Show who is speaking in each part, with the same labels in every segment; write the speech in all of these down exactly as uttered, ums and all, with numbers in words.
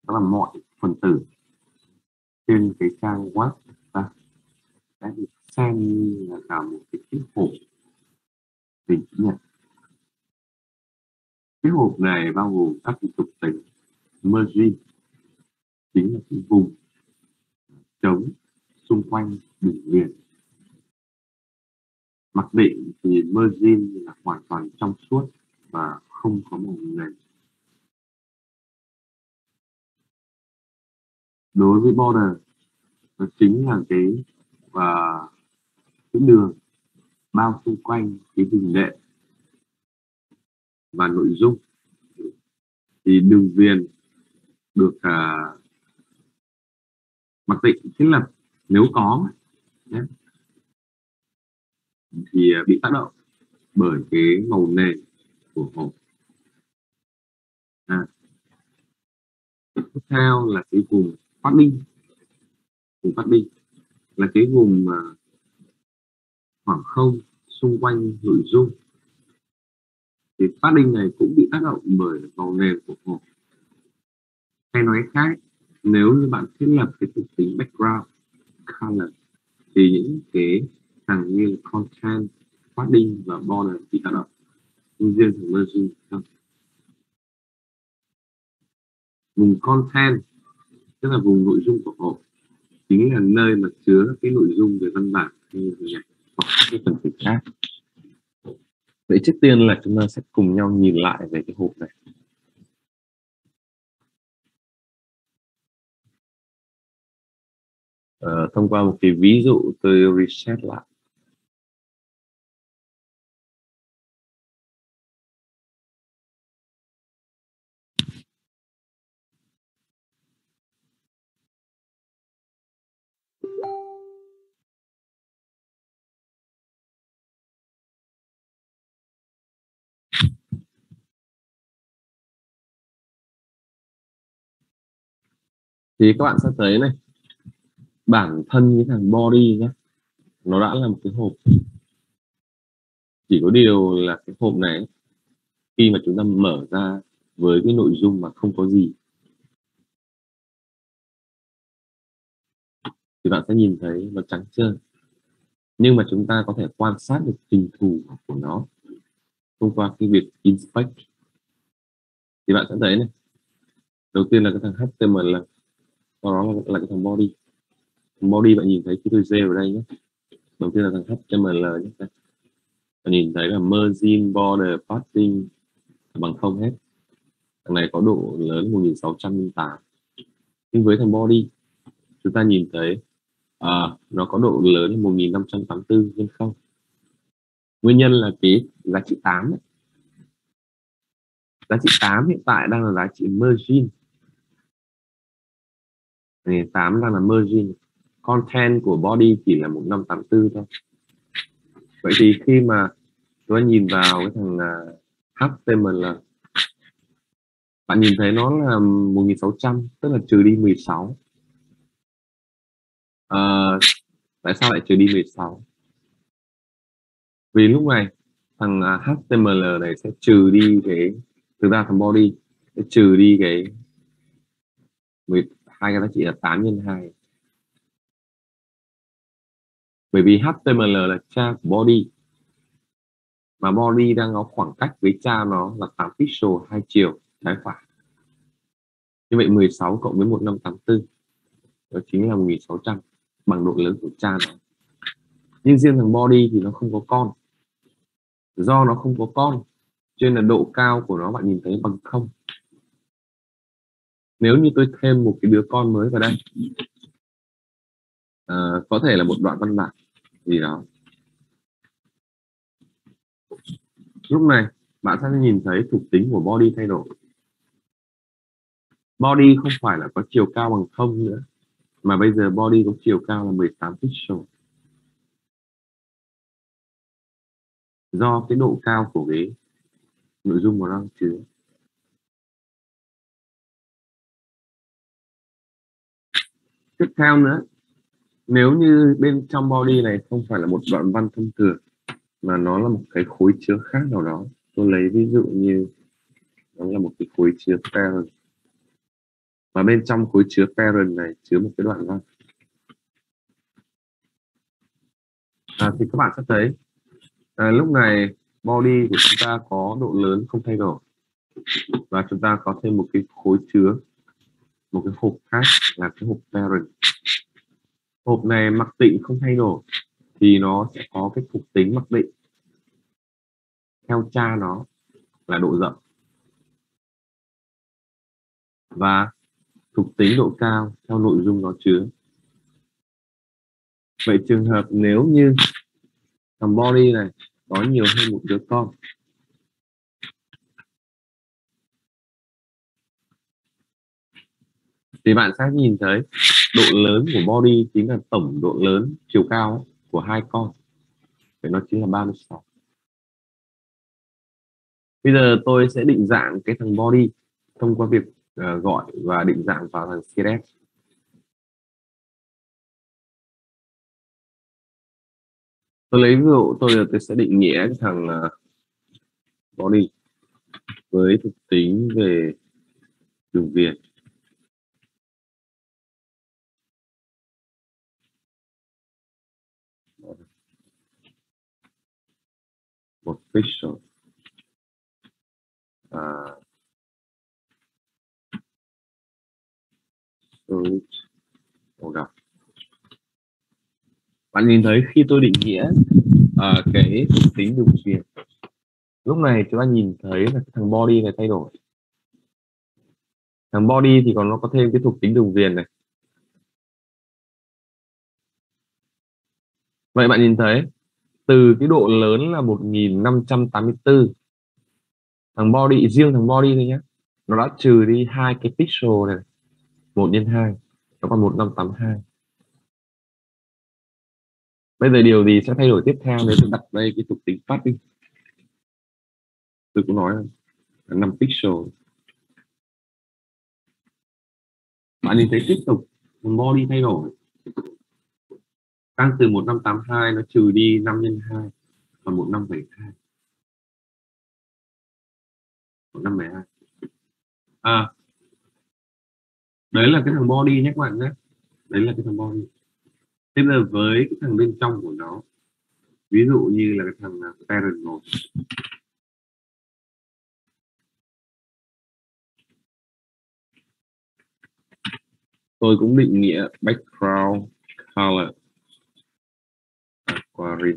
Speaker 1: đó là mọi phần tử trên cái trang web ta đã được xem như là cả một cái chiếc hộp hình chữ nhật. Cái hộp này bao gồm các cái thuộc tính margin, chính là cái vùng trống xung quanh đỉnh liền. Mặc định thì margin là hoàn toàn trong suốt và không có màu nền. Đối với border, nó chính là cái và cái đường bao xung quanh cái hình lệ và nội dung. Thì đường viền được à, mặc định thiết lập nếu có nhé, thì bị tác động bởi cái màu nền của hộp. À, tiếp theo là cái vùng padding. Vùng padding là cái vùng mà khoảng không xung quanh nội dung. Thì padding này cũng bị tác động bởi màu nền của hộp. Hay nói khác, nếu như bạn thiết lập cái thuộc tính background color thì những cái thằng như content, padding và border bị tác động. Nhưng riêng thằng margin không. Vùng content tức là vùng nội dung của hộp, chính là nơi mà chứa cái nội dung về văn bản như hình ảnh hoặc cái phần tử khác. Vậy trước tiên là chúng ta sẽ cùng nhau nhìn lại về cái hộp này. Ờ, thông qua một cái ví dụ tôi reset lại. Thì các bạn sẽ thấy này, bản thân cái thằng body nhé, nó đã là một cái hộp. Chỉ có điều là cái hộp này khi mà chúng ta mở ra với cái nội dung mà không có gì thì bạn sẽ nhìn thấy nó trắng trơn. Nhưng mà chúng ta có thể quan sát được hình thù của nó thông qua cái việc inspect. Thì bạn sẽ thấy này, đầu tiên là cái thằng hát tê em lờ, sau đó là, là cái thằng body. Thằng body bạn nhìn thấy cái đuôi rêu ở đây nhé. Đầu tiên là thằng hát tê em lờ nhé. Bạn nhìn thấy là margin, border, padding bằng không hết. Thằng này có độ lớn một nghìn sáu trăm lẻ tám. Nhưng với thằng body chúng ta nhìn thấy à, nó có độ lớn một nghìn năm trăm tám mươi tư nhân không. Nguyên nhân là cái giá trị tám ấy. Giá trị tám hiện tại đang là giá trị margin. Này, tám đang là margin. Content của body chỉ là một nghìn năm trăm tám mươi tư thôi. Vậy thì khi mà chúng ta nhìn vào cái thằng uh, hát tê em lờ, bạn nhìn thấy nó là một nghìn sáu trăm, tức là trừ đi mười sáu. À, tại sao lại trừ đi mười sáu? Vì lúc này thằng uh, hát tê em lờ này sẽ trừ đi cái, thực ra thằng body sẽ trừ đi cái mười hai, cái giá trị là tám nhân hai. Bởi vì hát tê em lờ là cha của body, mà body đang có khoảng cách với cha nó là tám pixel hai chiều trái phải. Như vậy mười sáu cộng với một nghìn năm trăm tám mươi tư đó chính là một nghìn sáu trăm, bằng độ lớn của cha nó. Nhưng riêng thằng body thì nó không có con. Do nó không có con cho nên là độ cao của nó bạn nhìn thấy bằng không. Nếu như tôi thêm một cái đứa con mới vào đây, à, có thể là một đoạn văn bản gì đó, lúc này bạn sẽ nhìn thấy thuộc tính của body thay đổi. Body không phải là có chiều cao bằng không nữa, mà bây giờ body có chiều cao là mười tám pixel. Do cái độ cao của cái nội dung của nó chứa. Tiếp theo nữa, nếu như bên trong body này không phải là một đoạn văn thông thường, mà nó là một cái khối chứa khác nào đó, tôi lấy ví dụ như nó là một cái khối chứa parent, Và bên trong khối chứa parent này chứa một cái đoạn văn. À, thì các bạn sẽ thấy à, lúc này body của chúng ta có độ lớn không thay đổi, và chúng ta có thêm một cái khối chứa, một cái hộp khác là cái hộp parent. Hộp này mặc định không thay đổi thì nó sẽ có cái thuộc tính mặc định theo cha nó là độ rộng và thuộc tính độ cao theo nội dung nó chứa. Vậy trường hợp nếu như thằng body này có nhiều hơn một đứa con, thì bạn sẽ nhìn thấy độ lớn của body chính là tổng độ lớn chiều cao của hai con, vậy nó chính là ba mươi sáu. Bây giờ tôi sẽ định dạng cái thằng body thông qua việc uh, gọi và định dạng vào thằng xê ét ét. Tôi lấy ví dụ tôi tôi sẽ định nghĩa cái thằng uh, body với thuộc tính về đường viền. Một pixel à, solid màu đỏ. Bạn nhìn thấy khi tôi định nghĩa uh, cái thuộc tính đường viền, lúc này chúng ta nhìn thấy là thằng body này thay đổi. Thằng body thì còn nó có thêm cái thuộc tính đường viền này. Vậy bạn nhìn thấy từ cái độ lớn là một nghìn năm trăm tám mươi tư, thằng body, riêng thằng body thôi nhé, nó đã trừ đi hai cái pixel này, một nhân hai, nó còn một nghìn năm trăm tám mươi hai. Bây giờ điều gì sẽ thay đổi tiếp theo nếu tôi đặt đây cái thuộc tính phát đi? Tôi cũng nói là năm pixel. Bạn nhìn thấy tiếp tục thằng body thay đổi, tăng từ một nghìn năm trăm tám mươi hai nó trừ đi năm nhân hai còn một nghìn năm trăm bảy mươi hai. một nghìn năm trăm bảy mươi hai. À, đấy là cái thằng body nhé các bạn nhé. Đấy là cái thằng body. Thế giờ với cái thằng bên trong của nó, ví dụ như là cái thằng parent một, tôi cũng định nghĩa background color aquarine.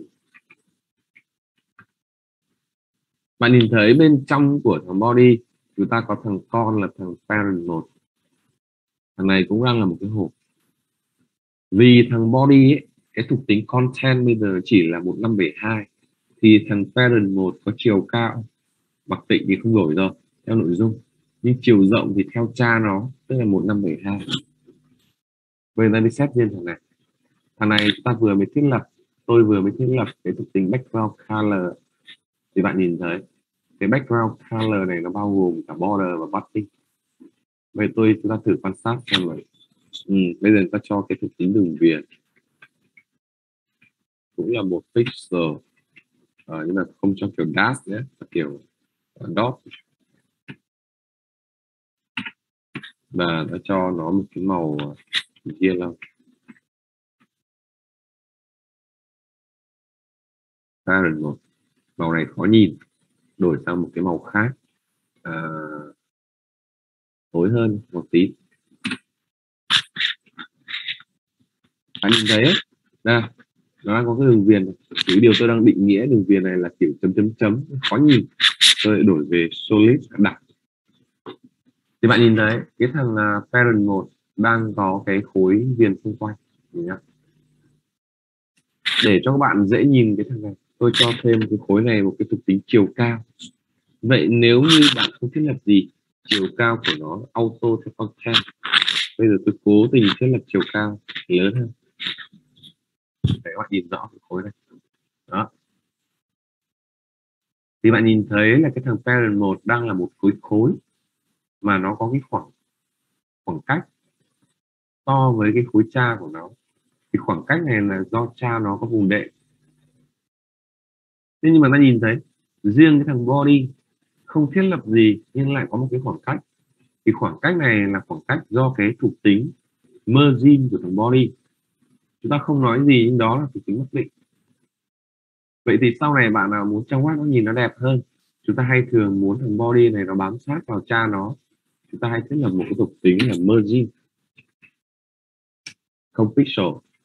Speaker 1: Bạn nhìn thấy bên trong của thằng body chúng ta có thằng con là thằng parent một. Thằng này cũng đang là một cái hộp. Vì thằng body ấy, cái thuộc tính content bây giờ chỉ là một nghìn năm trăm bảy mươi hai, thì thằng parent một có chiều cao mặc định thì không đổi rồi theo nội dung, nhưng chiều rộng thì theo cha nó, tức là một nghìn năm trăm bảy mươi hai. Bây giờ đi xét riêng thằng này. Thằng này ta vừa mới thiết lập, tôi vừa mới thiết lập cái thuộc tính background color, thì bạn nhìn thấy cái background color này nó bao gồm cả border và body. Vậy tôi chúng ta thử quan sát xem vậy. Ừ, bây giờ ta cho cái thuộc tính đường viền cũng là một pixel, à, nhưng mà không cho kiểu dash nhé, kiểu dot, và ta cho nó một cái màu yellow. Parent một, màu này khó nhìn, đổi sang một cái màu khác, à, tối hơn một tí. Bạn nhìn thấy đây, nó đang có cái đường viền. Cái điều tôi đang định nghĩa đường viền này là kiểu chấm chấm chấm, khó nhìn. Tôi lại đổi về solid đặc. Thì bạn nhìn thấy cái thằng uh, parent một đang có cái khối viền xung quanh. Để cho các bạn dễ nhìn cái thằng này, tôi cho thêm cái khối này một cái thuộc tính chiều cao. Vậy nếu như bạn không thiết lập gì, chiều cao của nó auto theo content. Bây giờ tôi cố tình thiết lập chiều cao lớn hơn để các bạn nhìn rõ cái khối này. Đó. Thì bạn nhìn thấy là cái thằng parent một đang là một khối khối mà nó có cái khoảng khoảng cách so với cái khối cha của nó. Thì khoảng cách này là do cha nó có vùng đệm. Thế nhưng mà ta nhìn thấy riêng cái thằng body không thiết lập gì nhưng lại có một cái khoảng cách. Thì khoảng cách này là khoảng cách do cái thuộc tính margin của thằng body. Chúng ta không nói gì nhưng đó là thuộc tính mặc định. Vậy thì sau này bạn nào muốn trang web nó nhìn nó đẹp hơn, chúng ta hay thường muốn thằng body này nó bám sát vào cha nó, chúng ta hay thiết lập một cái thuộc tính là margin không pixel.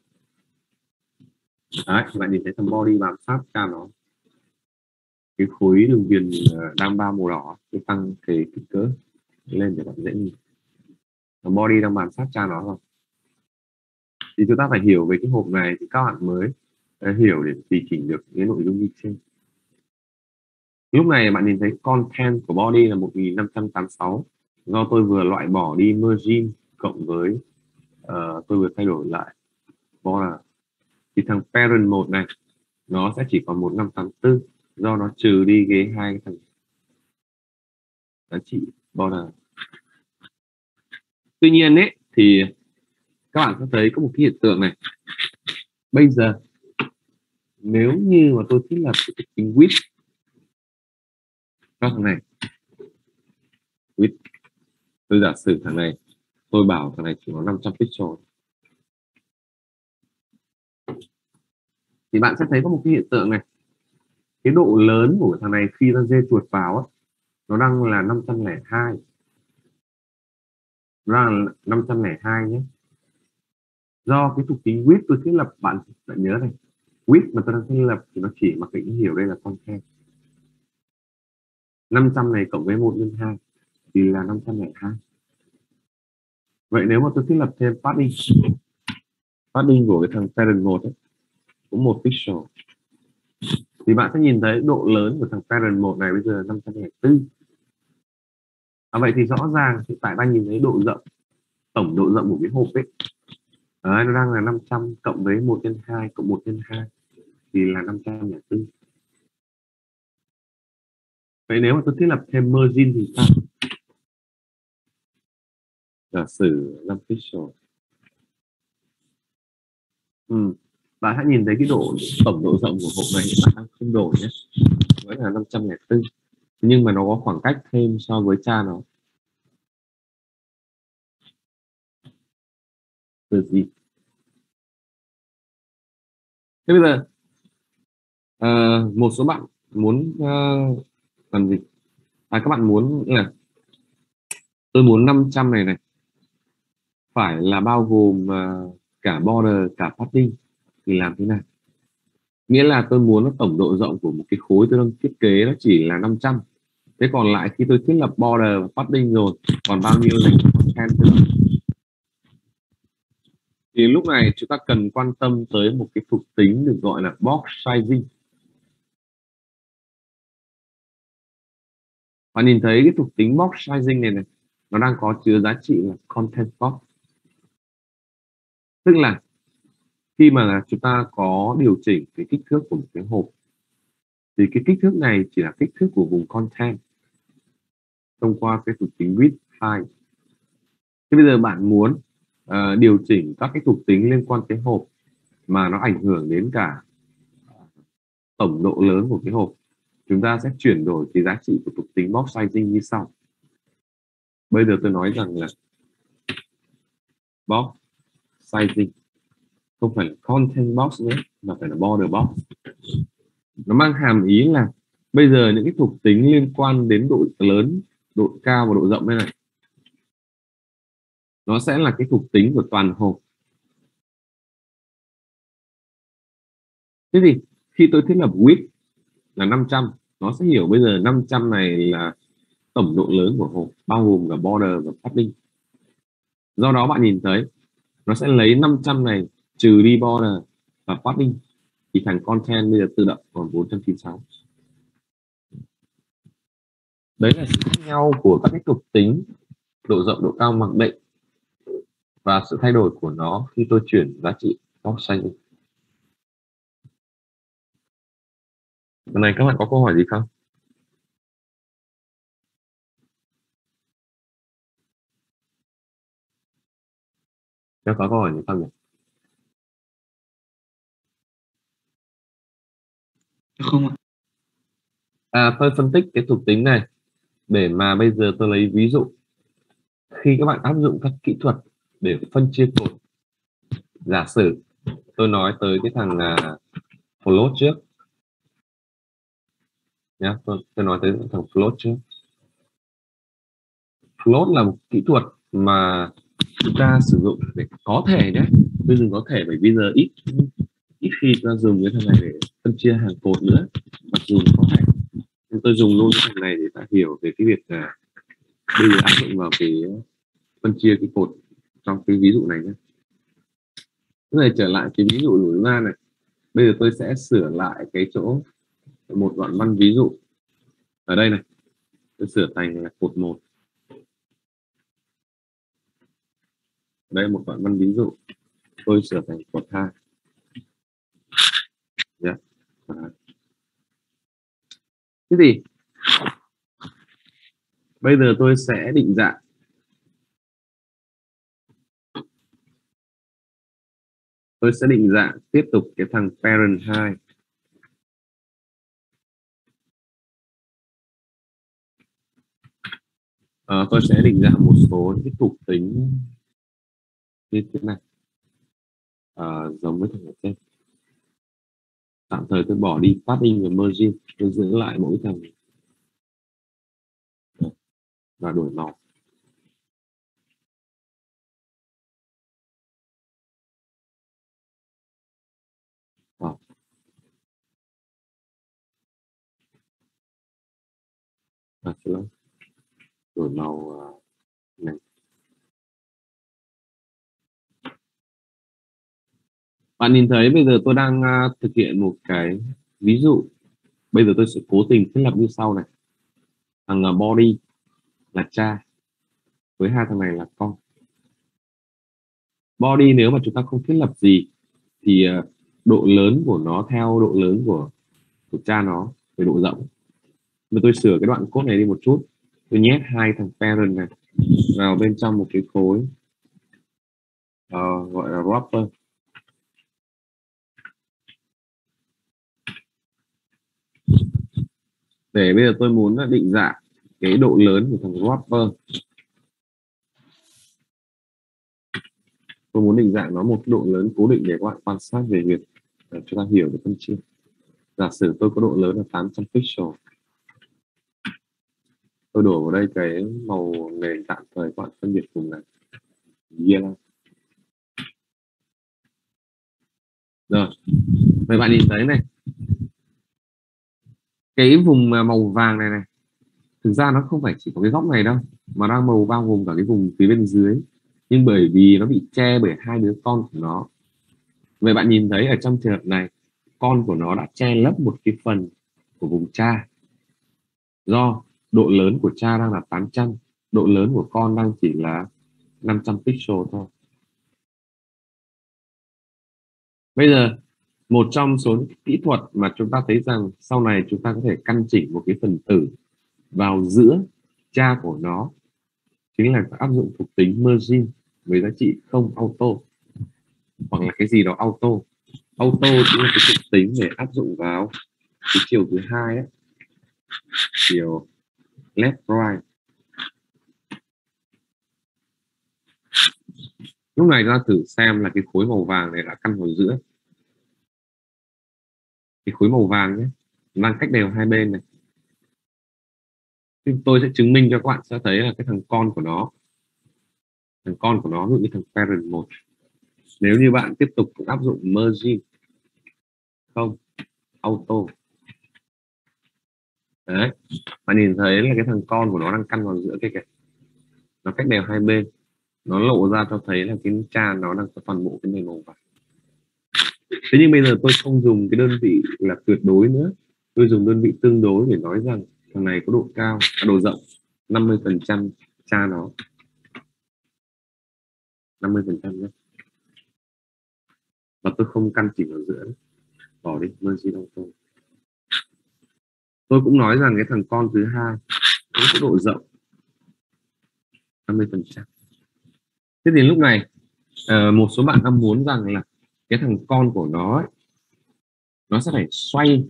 Speaker 1: Đấy, bạn nhìn thấy thằng body bám sát cha nó, cái khối đường viền đang ba màu đỏ, cái tăng cái kích cỡ lên để bạn dễ nhìn. Thằng body đang bám sát cha nó rồi. Thì chúng ta phải hiểu về cái hộp này thì các bạn mới uh, hiểu để tùy chỉnh được cái nội dung như trên. Lúc này bạn nhìn thấy content của body là một nghìn năm trăm tám mươi sáu, do tôi vừa loại bỏ đi margin cộng với uh, tôi vừa thay đổi lại border. Thì thằng parent một này nó sẽ chỉ còn một nghìn năm trăm tám mươi tư do nó trừ đi cái hai cái thằng giá trị border. Tuy nhiên ấy thì các bạn sẽ thấy có một cái hiện tượng này. Bây giờ nếu như mà tôi thiết lập cái tính width cho thằng này, width, tôi giả sử thằng này, tôi bảo thằng này chỉ có năm trăm pixel, thì bạn sẽ thấy có một cái hiện tượng này. Cái độ lớn của thằng này khi ta dê chuột vào á, nó đang là năm trăm lẻ hai, nó đang là năm trăm lẻ hai nhé. Do cái thuộc tính width tôi thiết lập, bạn bạn nhớ này, width mà tôi đang thiết lập thì nó chỉ mặc định hiểu đây là content. năm trăm này cộng với một nhân hai thì là năm trăm lẻ hai. Vậy nếu mà tôi thiết lập thêm padding, padding của cái thằng parent một ấy, cũng một pixel, thì bạn sẽ nhìn thấy độ lớn của thằng parent một này bây giờ là năm trăm lẻ tư. À, vậy thì rõ ràng hiện tại đang nhìn thấy độ rộng, tổng độ rộng của cái hộp ấy, đấy, nó đang là năm trăm cộng với một nhân hai cộng một nhân hai thì là năm trăm lẻ tư. Vậy nếu mà tôi thiết lập thêm margin thì sao? Giả sử năm pixel. Ừ. Bạn hãy nhìn thấy cái độ tổng độ rộng của hộp này hiện tại đang không đổi nhé, vẫn là năm trăm lẻ tư, nhưng mà nó có khoảng cách thêm so với cha nó. Từ gì? Thế bây giờ uh, một số bạn muốn uh, làm gì? À, các bạn muốn là tôi muốn năm trăm này này phải là bao gồm uh, cả border cả padding thì làm thế nào? Nghĩa là tôi muốn nó tổng độ rộng của một cái khối tôi đang thiết kế nó chỉ là năm trăm. Thế còn lại khi tôi thiết lập border và padding rồi còn bao nhiêu dành cho content nữa? Thì lúc này chúng ta cần quan tâm tới một cái thuộc tính được gọi là box sizing. Bạn nhìn thấy cái thuộc tính box sizing này này, nó đang có chứa giá trị là content box. Tức là khi mà chúng ta có điều chỉnh cái kích thước của một cái hộp thì cái kích thước này chỉ là kích thước của vùng content thông qua cái thuộc tính width height. Thế bây giờ bạn muốn uh, điều chỉnh các cái thuộc tính liên quan tới hộp mà nó ảnh hưởng đến cả tổng độ lớn của cái hộp, chúng ta sẽ chuyển đổi cái giá trị của thuộc tính box sizing như sau. Bây giờ tôi nói rằng là box sizing không phải là content box nữa mà phải là border box. Nó mang hàm ý là bây giờ những cái thuộc tính liên quan đến độ lớn, độ cao và độ rộng đây này, nó sẽ là cái thuộc tính của toàn hộp. Thế thì khi tôi thiết lập width là năm trăm, nó sẽ hiểu bây giờ năm trăm này là tổng độ lớn của hộp bao gồm cả border và padding. Do đó bạn nhìn thấy nó sẽ lấy năm trăm này trừ đi border và padding thì thành content bây giờ tự động còn bốn trăm chín mươi sáu. Đấy là sự khác nhau của các cái thuộc tính độ rộng, độ cao mặc định và sự thay đổi của nó khi tôi chuyển giá trị box size. Lần này các bạn có câu hỏi gì không? Nếu có câu hỏi gì không nhỉ?
Speaker 2: Không ạ.
Speaker 1: À, tôi phân tích cái thuộc tính này để mà bây giờ tôi lấy ví dụ khi các bạn áp dụng các kỹ thuật để phân chia cột, giả sử tôi nói tới cái thằng uh, float trước nhé, tôi, tôi nói tới thằng float trước. Float là một kỹ thuật mà chúng ta sử dụng để có thể nhé, tôi dùng có thể bởi bây giờ ít ít khi ta dùng cái thằng này để phân chia hàng cột nữa, mặc dù có thể nhưng tôi dùng luôn cái thằng này để ta hiểu về cái việc là bây giờ áp dụng vào cái phân chia cái cột trong cái ví dụ này nhé. Cái này trở lại cái ví dụ của chúng ta này, bây giờ tôi sẽ sửa lại cái chỗ một đoạn văn ví dụ ở đây này, tôi sửa thành là cột một. Đây một đoạn văn ví dụ, tôi sửa thành cột hai. Yeah. Thế thì bây giờ tôi sẽ định dạng. Tôi sẽ định dạng tiếp tục cái thằng parent hai. À, tôi sẽ định dạng một số những cái thuộc tính như thế này, à, giống với thằng ở trên. Tạm thời tôi bỏ đi padding và margin, tôi giữ lại mỗi thằng và đổi màu. À. À, đổi màu này. Bạn nhìn thấy bây giờ tôi đang uh, thực hiện một cái ví dụ. Bây giờ tôi sẽ cố tình thiết lập như sau này. Thằng uh, body là cha, với hai thằng này là con. Body nếu mà chúng ta không thiết lập gì thì uh, độ lớn của nó theo độ lớn của, của cha nó về độ rộng. Mà tôi sửa cái đoạn code này đi một chút. Tôi nhét hai thằng parent này vào bên trong một cái khối uh, gọi là wrapper. Để bây giờ tôi muốn định dạng cái độ lớn của thằng wrapper. Tôi muốn định dạng nó một độ lớn cố định để các bạn quan sát về việc uh, chúng ta hiểu được phân chia. Giả sử tôi có độ lớn là tám trăm pixel. Tôi đổ vào đây cái màu nền tạm thời các bạn phân biệt cùng này. Yeah. Rồi, vậy bạn nhìn thấy này, cái vùng màu vàng này này, thực ra nó không phải chỉ có cái góc này đâu, mà đang màu bao gồm cả cái vùng phía bên dưới, nhưng bởi vì nó bị che bởi hai đứa con của nó. Vậy bạn nhìn thấy ở trong trường hợp này, con của nó đã che lấp một cái phần của vùng cha. Do độ lớn của cha đang là tám trăm, độ lớn của con đang chỉ là năm trăm pixel thôi. Bây giờ một trong số những kỹ thuật mà chúng ta thấy rằng sau này chúng ta có thể căn chỉnh một cái phần tử vào giữa cha của nó chính là áp dụng thuộc tính margin với giá trị không auto, hoặc là cái gì đó auto. Auto chính là cái thuộc tính để áp dụng vào cái chiều thứ hai ấy, chiều left right. Lúc này ta thử xem là cái khối màu vàng này đã căn vào giữa. Cái khối màu vàng nhé, đang cách đều hai bên này. Tôi sẽ chứng minh cho các bạn sẽ thấy là cái thằng con của nó, thằng con của nó ví dụ như thằng parent một. Nếu như bạn tiếp tục áp dụng margin không auto, đấy, bạn nhìn thấy là cái thằng con của nó đang căn vào giữa cái kìa, nó cách đều hai bên, nó lộ ra cho thấy là cái cha nó đang có toàn bộ cái nền màu vàng. Thế nhưng bây giờ tôi không dùng cái đơn vị là tuyệt đối nữa, tôi dùng đơn vị tương đối để nói rằng thằng này có độ cao, độ rộng năm mươi phần trăm cha nó, năm mươi phần trăm nhé, và tôi không căn chỉnh ở giữa, bỏ đi margin auto. Tôi cũng nói rằng cái thằng con thứ hai cũng có độ rộng năm mươi phần trăm. Thế thì lúc này uh, một số bạn đang muốn rằng là cái thằng con của nó ấy, nó sẽ phải xoay,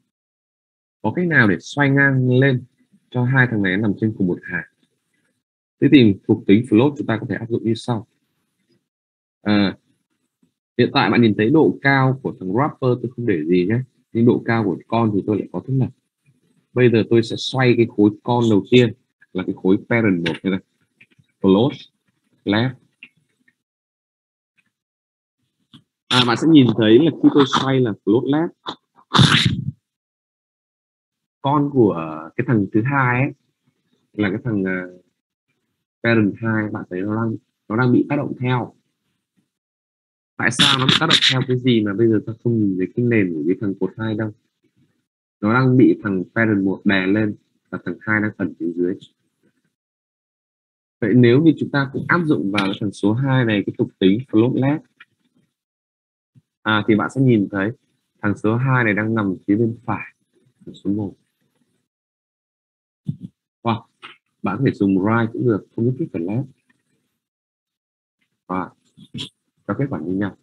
Speaker 1: có cách nào để xoay ngang lên cho hai thằng này nằm trên cùng một hàng. Thế thì thuộc tính float chúng ta có thể áp dụng như sau. À, hiện tại bạn nhìn thấy độ cao của thằng wrapper tôi không để gì nhé, nhưng độ cao của con thì tôi lại có thế này. Bây giờ tôi sẽ xoay cái khối con đầu tiên là cái khối parent một này, này. Float left. À, bạn sẽ nhìn thấy là khi tôi xoay là float left, con của cái thằng thứ hai ấy là cái thằng uh, parent hai, bạn thấy nó đang nó đang bị tác động theo. Tại sao nó bị tác động theo cái gì mà bây giờ ta không nhìn thấy cái nền của cái thằng cột hai đâu? Nó đang bị thằng parent một đè lên và thằng hai đang ẩn phía dưới. Vậy nếu như chúng ta cũng áp dụng vào thằng số hai này cái thuộc tính float left, à, thì bạn sẽ nhìn thấy thằng số hai này đang nằm phía bên phải thằng số một. Hoặc bạn có thể dùng right cũng được, không nhất thiết phải left. Và cho kết quả như nhau.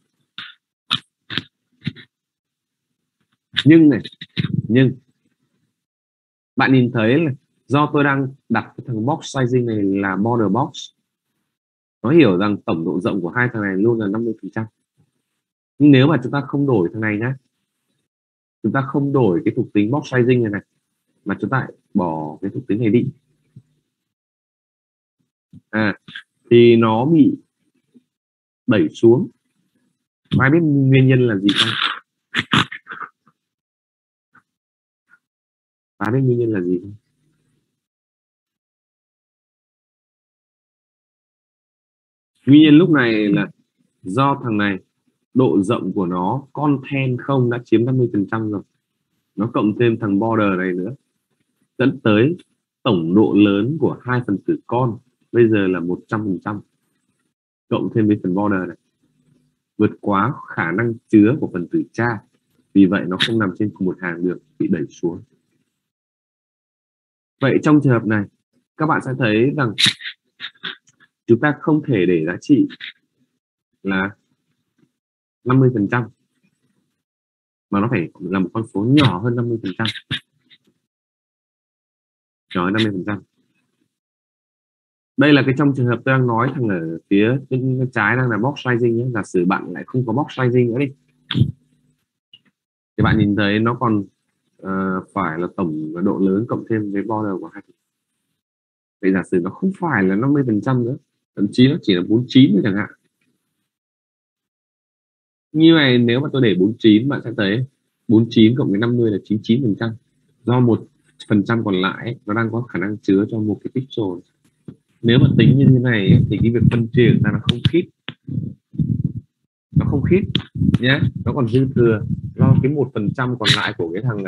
Speaker 1: Nhưng này, nhưng bạn nhìn thấy là do tôi đang đặt cái thằng box sizing này là border box, nó hiểu rằng tổng độ rộng của hai thằng này luôn là năm mươi phần trăm. Nhưng nếu mà chúng ta không đổi thằng này nhá, chúng ta không đổi cái thuộc tính box sizing này này, mà chúng ta bỏ cái thuộc tính này đi, à, thì nó bị đẩy xuống. Ai biết nguyên nhân là gì không? Ai biết nguyên nhân là gì không? Nguyên nhân lúc này là do thằng này độ rộng của nó content không đã chiếm năm mươi phần trăm rồi, nó cộng thêm thằng border này nữa, dẫn tới tổng độ lớn của hai phần tử con bây giờ là một trăm phần trăm, cộng thêm với phần border này vượt quá khả năng chứa của phần tử cha, vì vậy nó không nằm trên cùng một hàng được, bị đẩy xuống. Vậy trong trường hợp này các bạn sẽ thấy rằng chúng ta không thể để giá trị là năm mươi phần trăm, mà nó phải là một con số nhỏ hơn năm mươi phần trăm, nhỏ hơn năm mươi phần trăm. Đây là cái trong trường hợp tôi đang nói thằng ở phía bên trái đang là box sizing nhé. Giả sử bạn lại không có box sizing nữa đi, thì bạn nhìn thấy nó còn uh, phải là tổng độ lớn cộng thêm với border của hai. Vậy giả sử nó không phải là năm mươi phần trăm nữa, thậm chí nó chỉ là bốn mươi chín thôi chẳng hạn. Như này nếu mà tôi để bốn mươi chín, bạn sẽ thấy bốn mươi chín cộng với năm mươi là chín mươi chín phần trăm. Do một phần trăm còn lại nó đang có khả năng chứa cho một cái pixel. Nếu mà tính như thế này thì cái việc phân chia ra nó không khít, nó không khít nhé, nó còn dư thừa do cái một phần trăm còn lại của cái thằng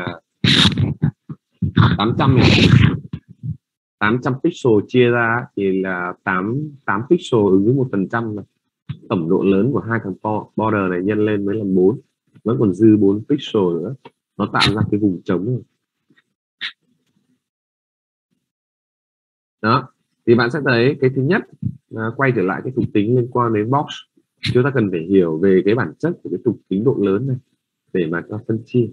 Speaker 1: tám trăm này, tám trăm pixel chia ra thì là tám tám pixel ứng với một phần trăm. Tổng độ lớn của hai thằng border này nhân lên mới là bốn, vẫn còn dư bốn pixel nữa, nó tạo ra cái vùng trống. Đó, thì bạn sẽ thấy cái thứ nhất là quay trở lại cái thuộc tính liên quan đến box, chúng ta cần phải hiểu về cái bản chất của cái thuộc tính độ lớn này để mà cho phân chia.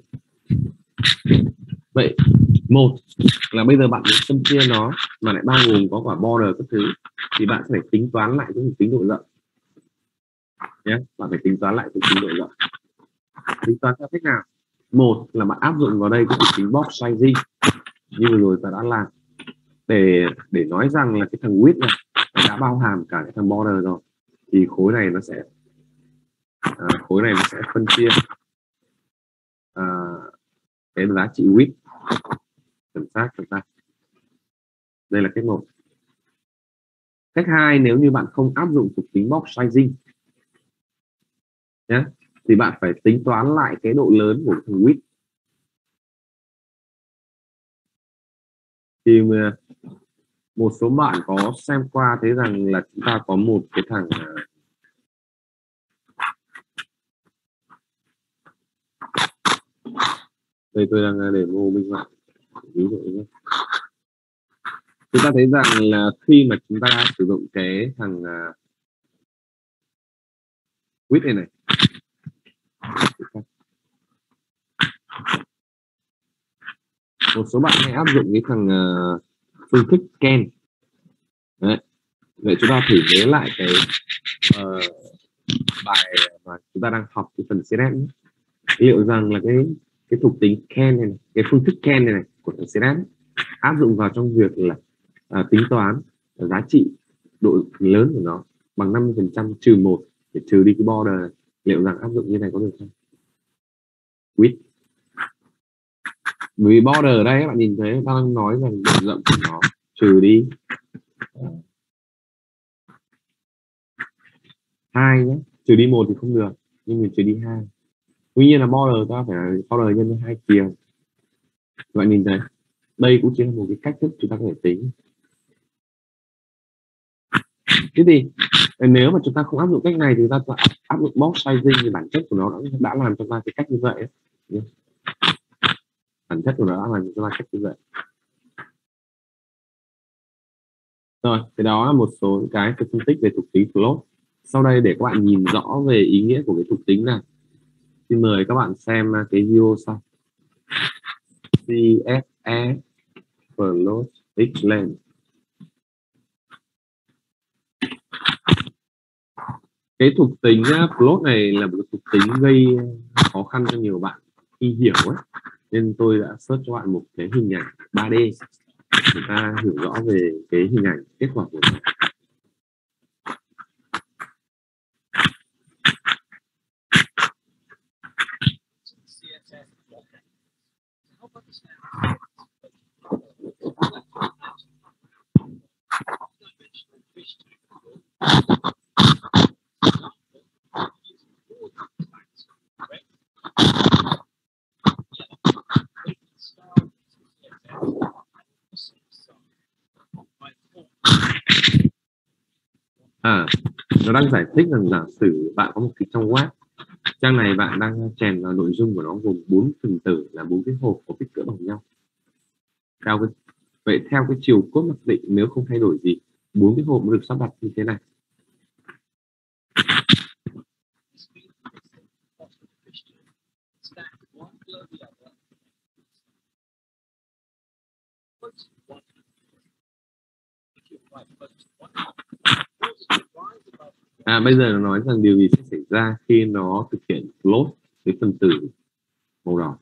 Speaker 1: Vậy một là bây giờ bạn muốn phân chia nó mà lại bao gồm có quả border các thứ, thì bạn sẽ phải tính toán lại cái thuộc tính độ rộng nhé. Bạn phải tính toán lại thuộc tính độ rộng. Tính toán theo cách nào? Một là bạn áp dụng vào đây cái thuộc tính box sizing như vừa rồi ta đã làm, để để nói rằng là cái thằng width này đã bao hàm cả cái thằng border rồi, thì khối này nó sẽ à, khối này nó sẽ phân chia à, cái giá trị width chuẩn xác chuẩn xác. Đây là cách một. Cách hai, nếu như bạn không áp dụng thuộc tính box sizing nhé, thì bạn phải tính toán lại cái độ lớn của thằng width. Thì một số bạn có xem qua thấy rằng là chúng ta có một cái thằng đây, tôi đang để mô minh họa ví dụ nhé. Chúng ta thấy rằng là khi mà chúng ta sử dụng cái thằng uh, width này này, một số bạn hay áp dụng cái thằng uh, phương thức scan. Đấy, Vậy chúng ta thử nhớ lại cái uh, bài mà chúng ta đang học cái phần xê đê e pê. Liệu rằng là cái cái thuộc tính can này, này cái phương thức can này, này của thằng xê đê e pê áp dụng vào trong việc là à, tính toán giá trị độ lớn của nó bằng năm mươi phần trăm trừ một để trừ đi cái border này. Liệu rằng áp dụng như này có được không? With. Vì border ở đây các bạn nhìn thấy ta đang nói rằng độ rộng của nó trừ đi hai nhé, trừ đi một thì không được, nhưng mình trừ đi hai. Tuy nhiên là border ta phải là border nhân với hai chiều. Các bạn nhìn thấy đây cũng chỉ là một cái cách thức chúng ta có thể tính. Thế thì nếu mà chúng ta không áp dụng cách này thì ta áp dụng box sizing thì bản chất của nó đã, đã làm cho ta cái cách như vậy ấy. Bản chất của nó đã làm cho ta cách như vậy. Rồi, cái đó là một số những cái tôi phân tích về thuộc tính float. Sau đây để các bạn nhìn rõ về ý nghĩa của cái thuộc tính này, xin mời các bạn xem cái video sau. xê ép e float explain. Cái thuộc tính float này là một thuộc tính gây khó khăn cho nhiều bạn khi hiểu ấy, nên tôi đã search cho bạn một cái hình ảnh ba D chúng ta hiểu rõ về cái hình ảnh kết quả của nó. À, nó đang giải thích rằng giả sử bạn có một cái trang web, trang này bạn đang chèn vào nội dung của nó gồm bốn phần tử là bốn cái hộp có kích cỡ bằng nhau. Theo cái, vậy theo cái chiều cốt mặc định nếu không thay đổi gì, bốn cái hộp mới được sắp đặt như thế này. À, bây giờ nó nói rằng điều gì sẽ xảy ra khi nó thực hiện float với phần tử màu đỏ.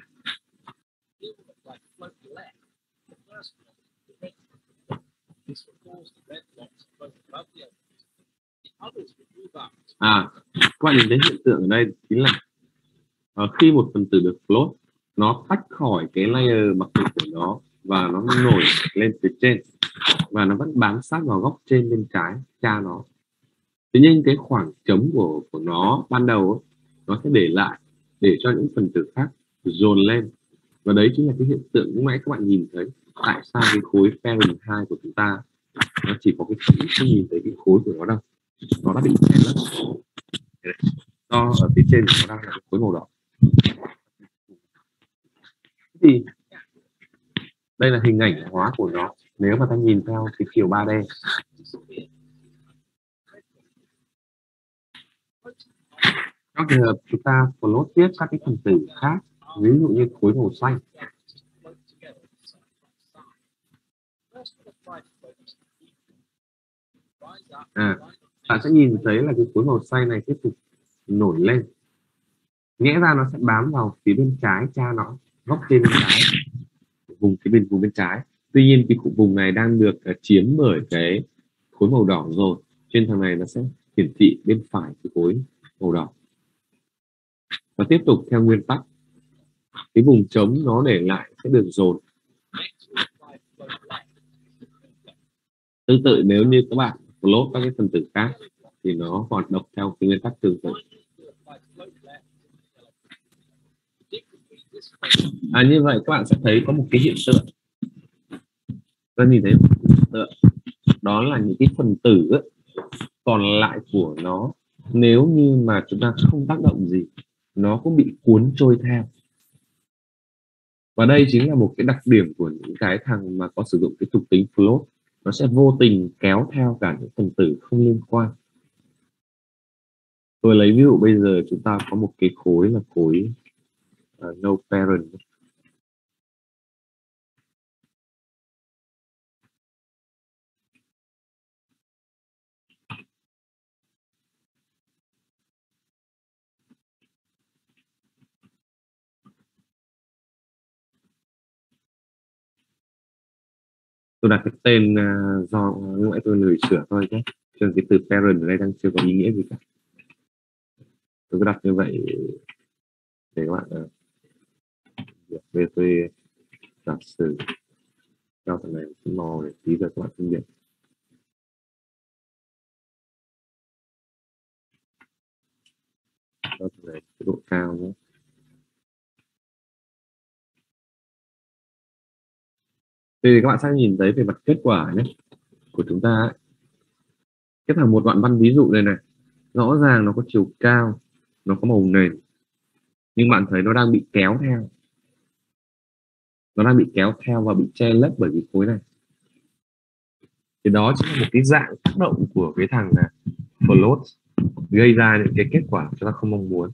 Speaker 1: À, các bạn nhìn thấy hiện tượng ở đây chính là uh, khi một phần tử được float, nó tách khỏi cái layer mặc định của nó và nó nổi lên phía trên và nó vẫn bám sát vào góc trên bên trái cha nó. Thế nhưng cái khoảng trống của của nó ban đầu ấy, nó sẽ để lại để cho những phần tử khác dồn lên, và đấy chính là cái hiện tượng lúc nãy các bạn nhìn thấy tại sao cái khối parent hai của chúng ta nó chỉ có cái chữ, không nhìn thấy cái khối của nó đâu, nó đã bị chèn lẫn do ở phía trên nó đang là cái khối màu đỏ. Thì đây là hình ảnh hóa của nó nếu mà ta nhìn theo cái chiều ba D. Trong trường hợp chúng ta float tiếp các cái phần tử khác, ví dụ như khối màu xanh, à, bạn sẽ nhìn thấy là cái khối màu xanh này tiếp tục nổi lên, nghĩa ra nó sẽ bám vào phía bên trái cha nó, góc trên bên trái, vùng cái bên vùng bên trái. Tuy nhiên cái vùng này đang được uh, chiếm bởi cái khối màu đỏ rồi, trên thằng này nó sẽ hiển thị bên phải cái khối màu đỏ. Và tiếp tục theo nguyên tắc, cái vùng trống nó để lại sẽ được dồn. Tương tự nếu như các bạn float các cái phần tử khác thì nó hoạt động theo cái nguyên tắc tương tự. À, như vậy các bạn sẽ thấy có một cái hiện tượng, ta nhìn thấy một hiện tượng đó là những cái phần tử ấy, còn lại của nó nếu như mà chúng ta không tác động gì nó cũng bị cuốn trôi theo. Và đây chính là một cái đặc điểm của những cái thằng mà có sử dụng cái thuộc tính float, nó sẽ vô tình kéo theo cả những phần tử không liên quan. Tôi lấy ví dụ bây giờ chúng ta có một cái khối là khối uh, no parent. Tôi đặt cái tên uh, do lúc nãy tôi lười sửa thôi nhé, chứ cái từ parent ở đây đang chưa có ý nghĩa gì cả. Tôi cứ đặt như vậy để các bạn uh, về tôi giả sử cho thằng này cái màu này tí giờ các bạn phân biệt. Cho thằng này cái độ cao nhé. Thì các bạn sẽ nhìn thấy về mặt kết quả nhé của chúng ta ấy. Cái thằng một đoạn văn ví dụ này này, rõ ràng nó có chiều cao, nó có màu nền, nhưng bạn thấy nó đang bị kéo theo, nó đang bị kéo theo và bị che lấp bởi cái khối này. Thì đó chính là một cái dạng tác động của cái thằng là float gây ra những cái kết quả chúng ta không mong muốn.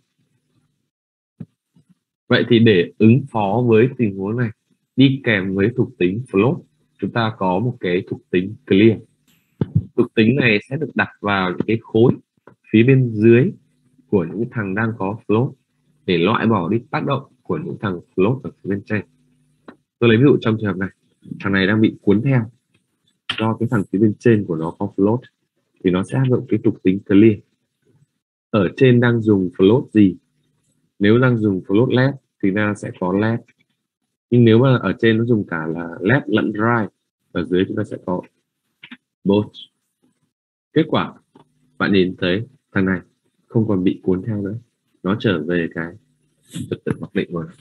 Speaker 1: Vậy thì để ứng phó với tình huống này, đi kèm với thuộc tính float, chúng ta có một cái thuộc tính clear. Thuộc tính này sẽ được đặt vào những cái khối phía bên dưới của những thằng đang có float để loại bỏ đi tác động của những thằng float ở phía bên trên. Tôi lấy ví dụ trong trường hợp này, thằng này đang bị cuốn theo do cái thằng phía bên trên của nó có float, thì nó sẽ áp dụng cái thuộc tính clear. Ở trên đang dùng float gì? Nếu đang dùng float left thì nó sẽ có left, nhưng nếu mà ở trên nó dùng cả là left lẫn right, ở dưới chúng ta sẽ có both. Kết quả bạn nhìn thấy thằng này không còn bị cuốn theo nữa, nó trở về cái trật tự mặc định rồi.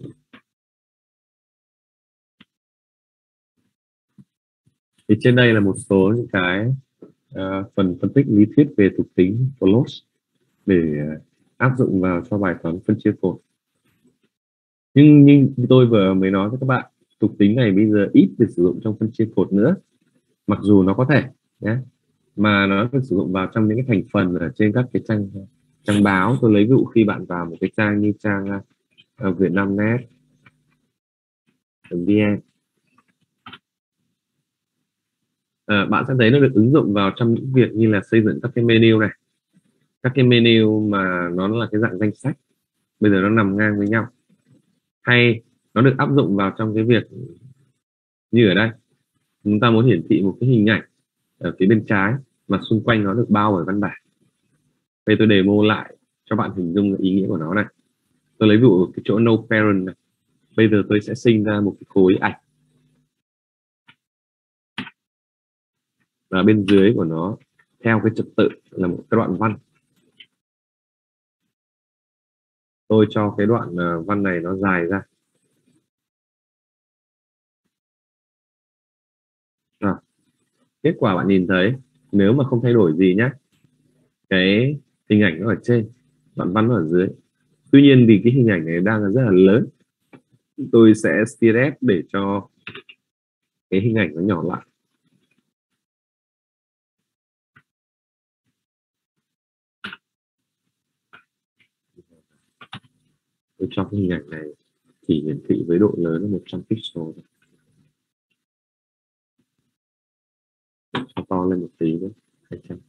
Speaker 1: Thì trên đây là một số những cái uh, phần phân tích lý thuyết về thuộc tính float để uh, áp dụng vào cho bài toán phân chia cột. Nhưng như tôi vừa mới nói với các bạn, thuộc tính này bây giờ ít được sử dụng trong phân chia cột nữa, mặc dù nó có thể nhé, mà nó được sử dụng vào trong những cái thành phần ở trên các cái trang trang báo. Tôi lấy ví dụ khi bạn vào một cái trang như trang uh, Vietnamnet vn, à, bạn sẽ thấy nó được ứng dụng vào trong những việc như là xây dựng các cái menu này, các cái menu mà nó là cái dạng danh sách, bây giờ nó nằm ngang với nhau, hay nó được áp dụng vào trong cái việc như ở đây, chúng ta muốn hiển thị một cái hình ảnh ở phía bên trái mà xung quanh nó được bao bởi văn bản. Đây tôi demo lại cho bạn hình dung ý nghĩa của nó này. Tôi lấy ví dụ cái chỗ no parent này, bây giờ tôi sẽ sinh ra một cái khối ảnh, và bên dưới của nó theo cái trật tự là một cái đoạn văn. Tôi cho cái đoạn văn này nó dài ra. À, kết quả bạn nhìn thấy nếu mà không thay đổi gì nhé, cái hình ảnh nó ở trên, đoạn văn nó ở dưới. Tuy nhiên vì cái hình ảnh này đang rất là lớn, tôi sẽ stretch để cho cái hình ảnh nó nhỏ lại. Tôi cho cái hình ảnh này chỉ hiển thị với độ lớn là một trăm pixel, cho to lên một tí nữa, hai trăm.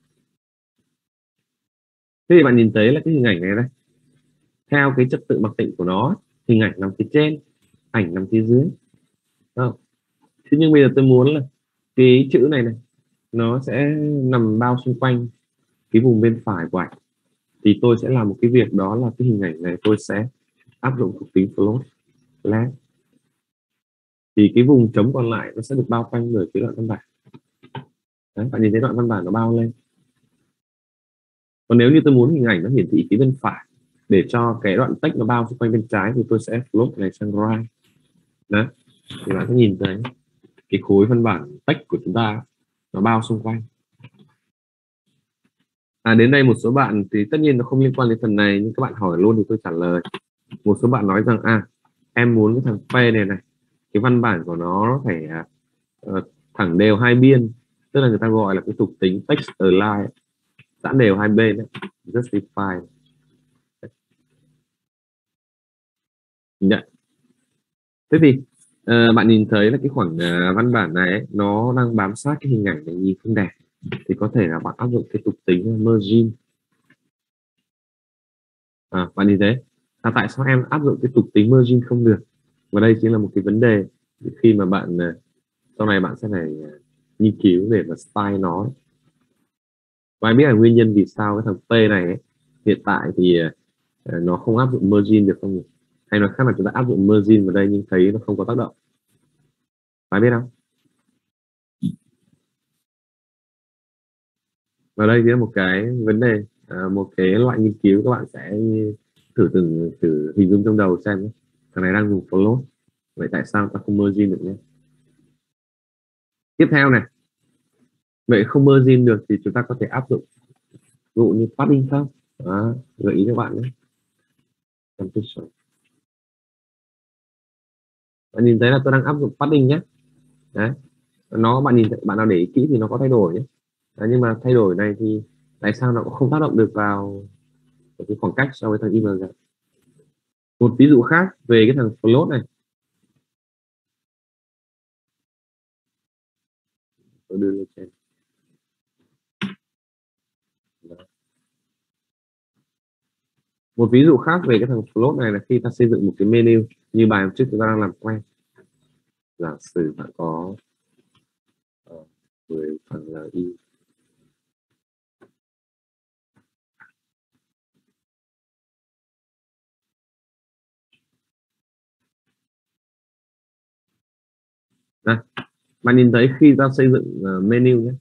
Speaker 1: Thế thì bạn nhìn thấy là cái hình ảnh này đây, theo cái trật tự mặc định của nó, hình ảnh nằm phía trên, ảnh nằm phía dưới. Không. Thế nhưng bây giờ tôi muốn là cái chữ này này nó sẽ nằm bao xung quanh cái vùng bên phải của ảnh, thì tôi sẽ làm một cái việc, đó là cái hình ảnh này tôi sẽ áp dụng thuộc tính float left, thì cái vùng trống còn lại nó sẽ được bao quanh bởi cái đoạn văn bản. Đấy, bạn nhìn thấy đoạn văn bản nó bao lên. Còn nếu như tôi muốn hình ảnh nó hiển thị phía bên phải để cho cái đoạn text nó bao xung quanh bên trái, thì tôi sẽ float này sang right. Đấy, thì bạn sẽ nhìn thấy cái khối văn bản text của chúng ta nó bao xung quanh. À, đến đây một số bạn thì tất nhiên nó không liên quan đến phần này, nhưng các bạn hỏi luôn thì tôi trả lời. Một số bạn nói rằng à em muốn cái thằng P này này, cái văn bản của nó phải uh, thẳng đều hai biên, tức là người ta gọi là cái thuộc tính text align, giãn đều hai bên đấy, justify. Nhận. Thế thì uh, bạn nhìn thấy là cái khoảng uh, văn bản này ấy, nó đang bám sát cái hình ảnh này, nhìn không đẹp, thì có thể là bạn áp dụng cái thuộc tính margin. À, bạn nhìn thấy là tại sao em áp dụng cái thuộc tính margin không được, và đây chính là một cái vấn đề khi mà bạn uh, sau này bạn sẽ phải nghiên cứu để mà style nó. Và biết là nguyên nhân vì sao cái thằng P này ấy, hiện tại thì uh, nó không áp dụng margin được không nhỉ? Hay nó khác là chúng ta áp dụng margin vào đây nhưng thấy nó không có tác động. Bạn biết không? Và đây là một cái vấn đề, uh, một cái loại nghiên cứu các bạn sẽ thử từng thử hình dung trong đầu xem. Thằng này đang dùng float, vậy tại sao ta không margin được nhé? Tiếp theo này, vậy không margin được thì chúng ta có thể áp dụng ví dụ như padding không? Đó, gợi ý cho bạn nhé. Bạn nhìn thấy là tôi đang áp dụng padding nhé. Đấy, nó bạn nhìn bạn nào để ý kỹ thì nó có thay đổi nhé. Đấy, nhưng mà thay đổi này thì tại sao nó cũng không tác động được vào cái khoảng cách so với thằng i em giê? Một ví dụ khác về cái thằng float này, tôi đưa lên trên. Một ví dụ khác về cái thằng float này là khi ta xây dựng một cái menu như bài hôm trước chúng ta đang làm quen. Giả sử bạn có uh, mười phần là y. Đây, bạn nhìn thấy khi ta xây dựng uh, menu nhé,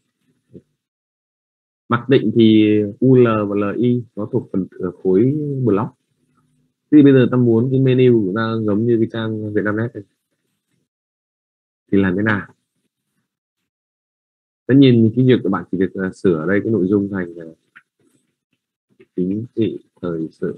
Speaker 1: mặc định thì u lờ và lờ i nó thuộc phần uh, khối block. Thì bây giờ ta muốn cái menu của ta giống như cái trang Vietnamnet này thì làm thế nào? Tất nhiên cái việc của bạn chỉ việc uh, sửa ở đây cái nội dung thành uh, chính trị thời sự.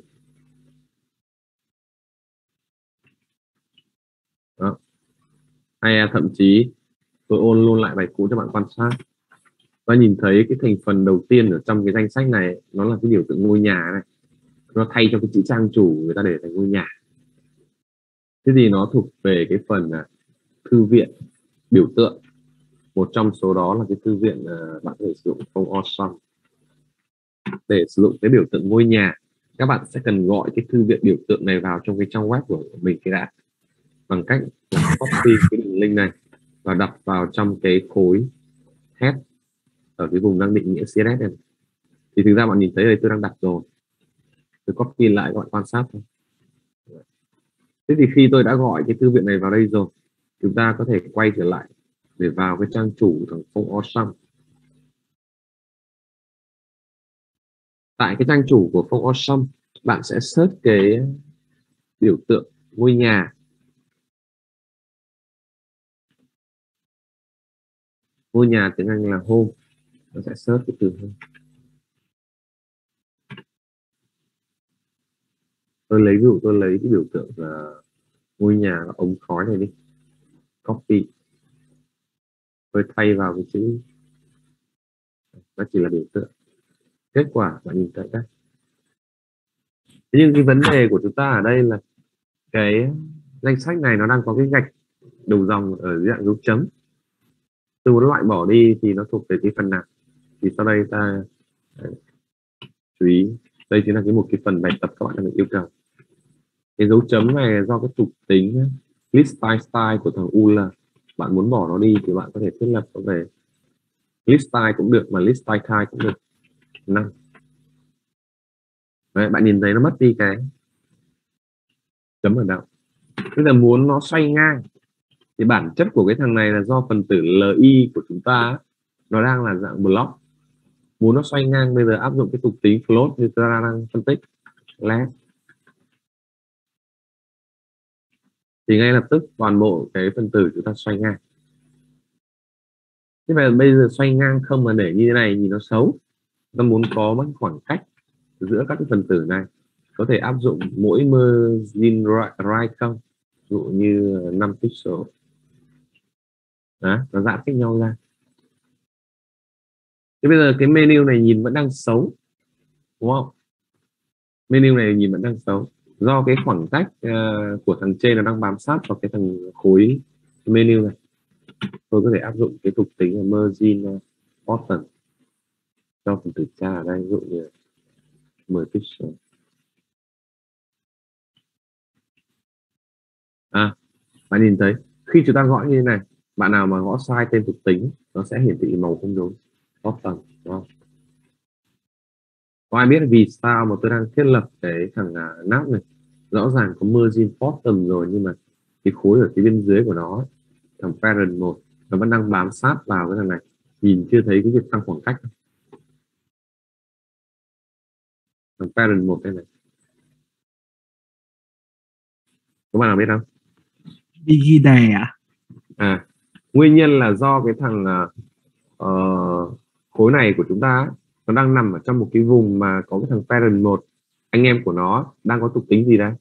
Speaker 1: Đó. Hay uh, thậm chí tôi ôn luôn lại bài cũ cho bạn quan sát. Và nhìn thấy cái thành phần đầu tiên ở trong cái danh sách này nó là cái biểu tượng ngôi nhà này, nó thay cho cái chữ trang chủ người ta để thành ngôi nhà. Thế thì nó thuộc về cái phần uh, thư viện biểu tượng. Một trong số đó là cái thư viện uh, bạn có thể sử dụng phông Awesome để sử dụng cái biểu tượng ngôi nhà. Các bạn sẽ cần gọi cái thư viện biểu tượng này vào trong cái trang web của mình cái đã, bằng cách copy cái đường link này và đặt vào trong cái khối head ở cái vùng đang định nghĩa xê ét ét này. Thì thực ra bạn nhìn thấy đây tôi đang đặt rồi, tôi copy lại các bạn quan sát thôi. Thế thì khi tôi đã gọi cái thư viện này vào đây rồi, chúng ta có thể quay trở lại để vào cái trang chủ thằng phông Awesome. Tại cái trang chủ của phông Awesome, bạn sẽ search cái biểu tượng ngôi nhà. Ngôi nhà tiếng Anh là home, nó sẽ search cái từ home. Tôi lấy ví dụ tôi lấy cái biểu tượng là ngôi nhà và ống khói này đi, copy, tôi thay vào cái chữ, nó chỉ là biểu tượng. Kết quả bạn nhìn thấy đấy. Thế nhưng cái vấn đề của chúng ta ở đây là cái danh sách này nó đang có cái gạch đầu dòng ở dưới dạng dấu chấm. Tôi muốn loại bỏ đi thì nó thuộc về cái phần nào? Thì sau đây ta đấy, chú ý, đây chính là cái một cái phần bài tập các bạn đang được yêu cầu. Cái dấu chấm này là do cái thuộc tính list style style của thằng u lờ. Bạn muốn bỏ nó đi thì bạn có thể thiết lập có về list style cũng được, mà list style type cũng được. Năm. Đấy, bạn nhìn thấy nó mất đi cái chấm ở đâu. Bây giờ muốn nó xoay ngang thì bản chất của cái thằng này là do phần tử li của chúng ta nó đang là dạng block. Muốn nó xoay ngang bây giờ áp dụng cái thuộc tính float như ta đang phân tích left, thì ngay lập tức toàn bộ cái phần tử chúng ta xoay ngang. Thế mà bây giờ xoay ngang không mà để như thế này nhìn nó xấu. Ta muốn có một khoảng cách giữa các cái phần tử này, có thể áp dụng mỗi margin right không, ví dụ như năm pixel. Đó, nó giãn cách nhau ra. Thế bây giờ cái menu này nhìn vẫn đang xấu, đúng không? Menu này nhìn vẫn đang xấu do cái khoảng cách uh, của thằng trên nó đang bám sát vào cái thằng khối menu này. Tôi có thể áp dụng cái thuộc tính là margin bottom cho phần tử cha ở đây, ví dụ như mười pixel. À, bạn nhìn thấy khi chúng ta gọi như thế này Bạn nào mà gõ sai tên thuộc tính nó sẽ hiển thị màu không đúng, bottom, đúng không? Có ai biết vì sao mà tôi đang thiết lập cái thằng uh, nắp này, rõ ràng có margin bottom rồi nhưng mà cái khối ở phía bên dưới của nó, thằng parent một, nó vẫn đang bám sát vào cái thằng này, nhìn chưa thấy cái việc tăng khoảng cách. Thằng parent một đây này, các bạn nào biết không?
Speaker 2: Biggie đè à?
Speaker 1: À, nguyên nhân là do cái thằng uh, khối này của chúng ta nó đang nằm ở trong một cái vùng mà có cái thằng parent một, anh em của nó đang có thuộc tính gì đây,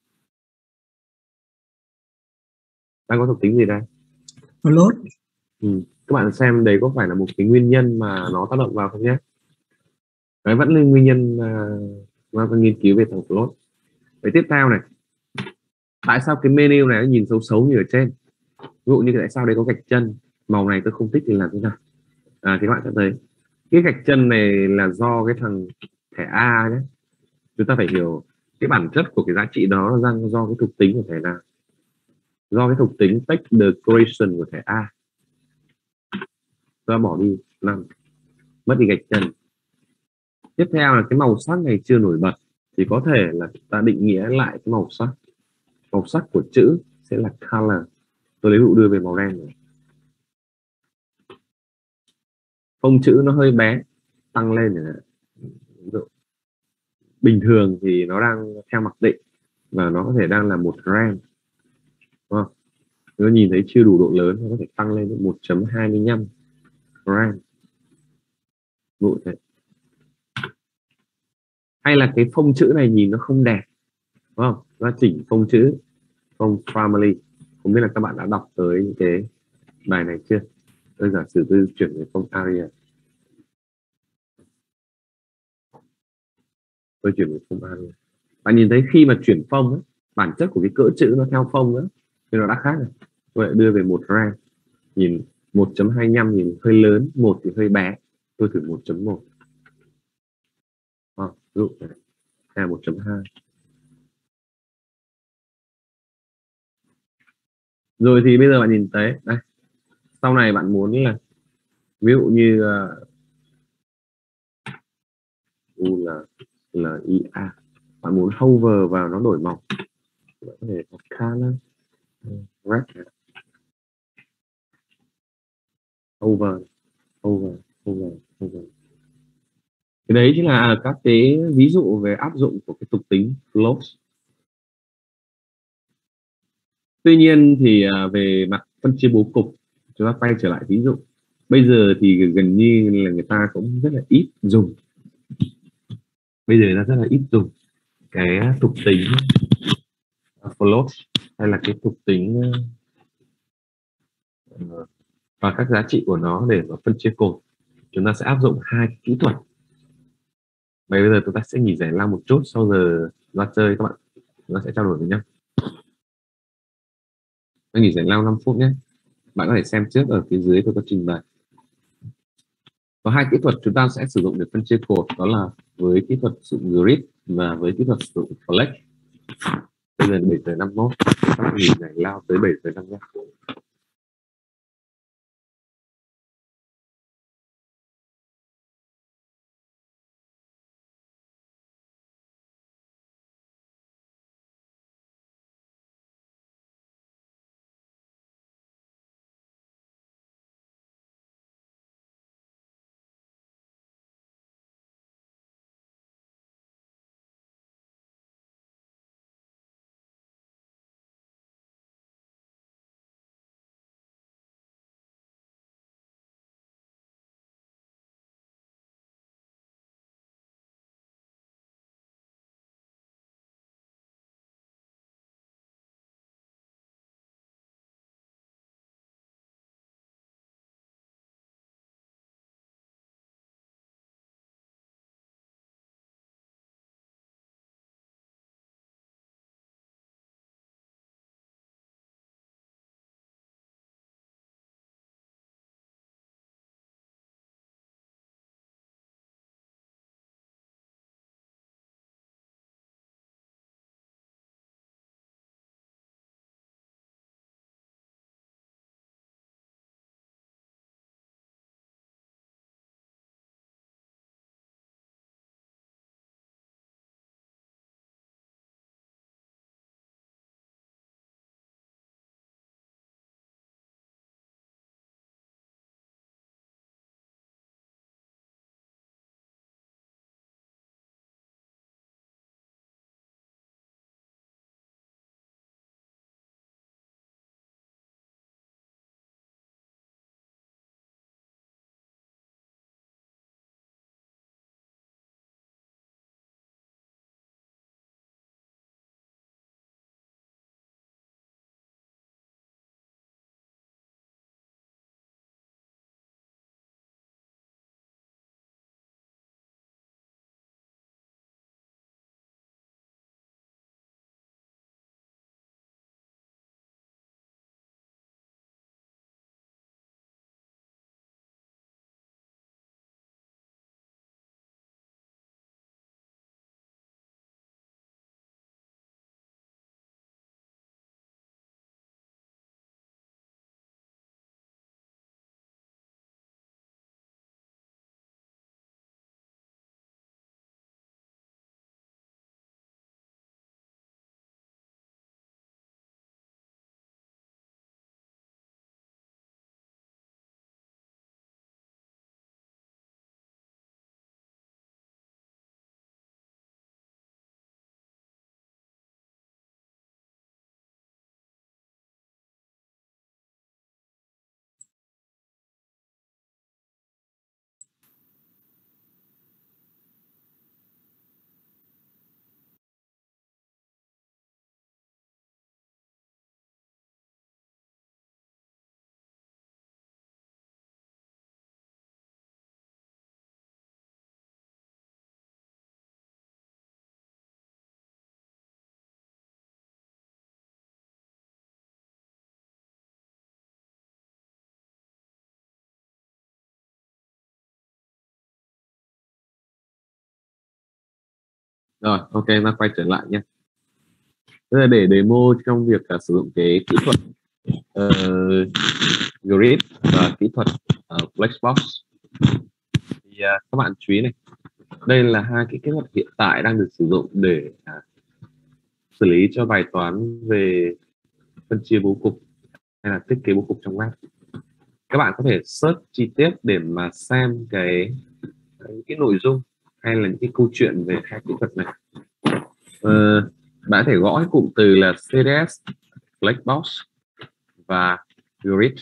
Speaker 1: đang có thuộc tính gì đây?
Speaker 2: Float.
Speaker 1: Ừ. Các bạn xem đấy có phải là một cái nguyên nhân mà nó tác động vào không nhé? Đấy vẫn là nguyên nhân uh, mà tôi nghiên cứu về thằng float. Vậy tiếp theo này, tại sao cái menu này nó nhìn xấu xấu như ở trên? Ví dụ như tại sao đây có gạch chân, màu này tôi không thích thì làm thế nào? À thì các bạn sẽ thấy cái gạch chân này là do cái thằng thẻ A nhé. Chúng ta phải hiểu cái bản chất của cái giá trị đó là do cái thuộc tính của thẻ nào, do cái thuộc tính text decoration của thẻ A. Tôi bỏ đi năm, mất đi gạch chân. Tiếp theo là cái màu sắc này chưa nổi bật thì có thể là chúng ta định nghĩa lại cái màu sắc. Màu sắc của chữ sẽ là color. Tôi lấy dụ đưa về màu đen này. Phông chữ nó hơi bé, tăng lên này. Bình thường thì nó đang theo mặc định và nó có thể đang là một gram, đúng không? Nếu nhìn thấy chưa đủ độ lớn nó có thể tăng lên đến một chấm hai mươi lăm gram, vụ thế. Hay là cái phông chữ này nhìn nó không đẹp, đúng không? Nó chỉnh phông chữ, phông family. Không biết là các bạn đã đọc tới những cái bài này chưa? Tôi giả sử tôi chuyển về phông Arial, tôi chuyển về phông Arial. Bạn nhìn thấy khi mà chuyển phông ấy, bản chất của cái cỡ chữ nó theo phông nữa thì nó đã khác rồi. Tôi lại đưa về một gram, nhìn một chấm hai lăm nhìn hơi lớn, một thì hơi bé, tôi thử một chấm một. À, ví dụ này, hay là một chấm hai. Rồi thì bây giờ bạn nhìn thấy đây, sau này bạn muốn là ví dụ như uh, u là là i a, bạn muốn hover vào nó đổi màu, bạn có thể có color red, over over over over. Cái đấy chính là các cái ví dụ về áp dụng của cái thuộc tính close. Tuy nhiên thì à, về mặt phân chia bố cục, chúng ta quay trở lại ví dụ. Bây giờ thì gần như là người ta cũng rất là ít dùng. Bây giờ nó rất là ít dùng cái thuộc tính uh, float hay là cái thuộc tính uh, và các giá trị của nó để mà phân chia cột. Chúng ta sẽ áp dụng hai kỹ thuật. Bây giờ chúng ta sẽ nghỉ giải lao một chút, sau giờ ra chơi các bạn nó sẽ trao đổi với nhau. Tôi nghỉ giải lao năm phút nhé. Bạn có thể xem trước ở phía dưới tôi có trình bày. Có hai kỹ thuật chúng ta sẽ sử dụng để phân chia cột, đó là với kỹ thuật sử dụng grid và với kỹ thuật sử dụng flex. Bây giờ bảy giờ năm mươi mốt, các bạn nghỉ giải lao tới bảy giờ năm mươi mốt. Rồi, ok, ta quay trở lại nhé. Đây là để demo trong việc uh, sử dụng cái kỹ thuật uh, grid và kỹ thuật uh, flexbox. Thì uh, các bạn chú ý này, đây là hai cái kỹ thuật hiện tại đang được sử dụng để uh, xử lý cho bài toán về phân chia bố cục hay là thiết kế bố cục trong web. Các bạn có thể search chi tiết để mà xem cái cái, cái nội dung hay là những cái câu chuyện về hai kỹ thuật này. Uh, bạn có thể gõ cái cụm từ là xê đê ét, Flexbox và Grid.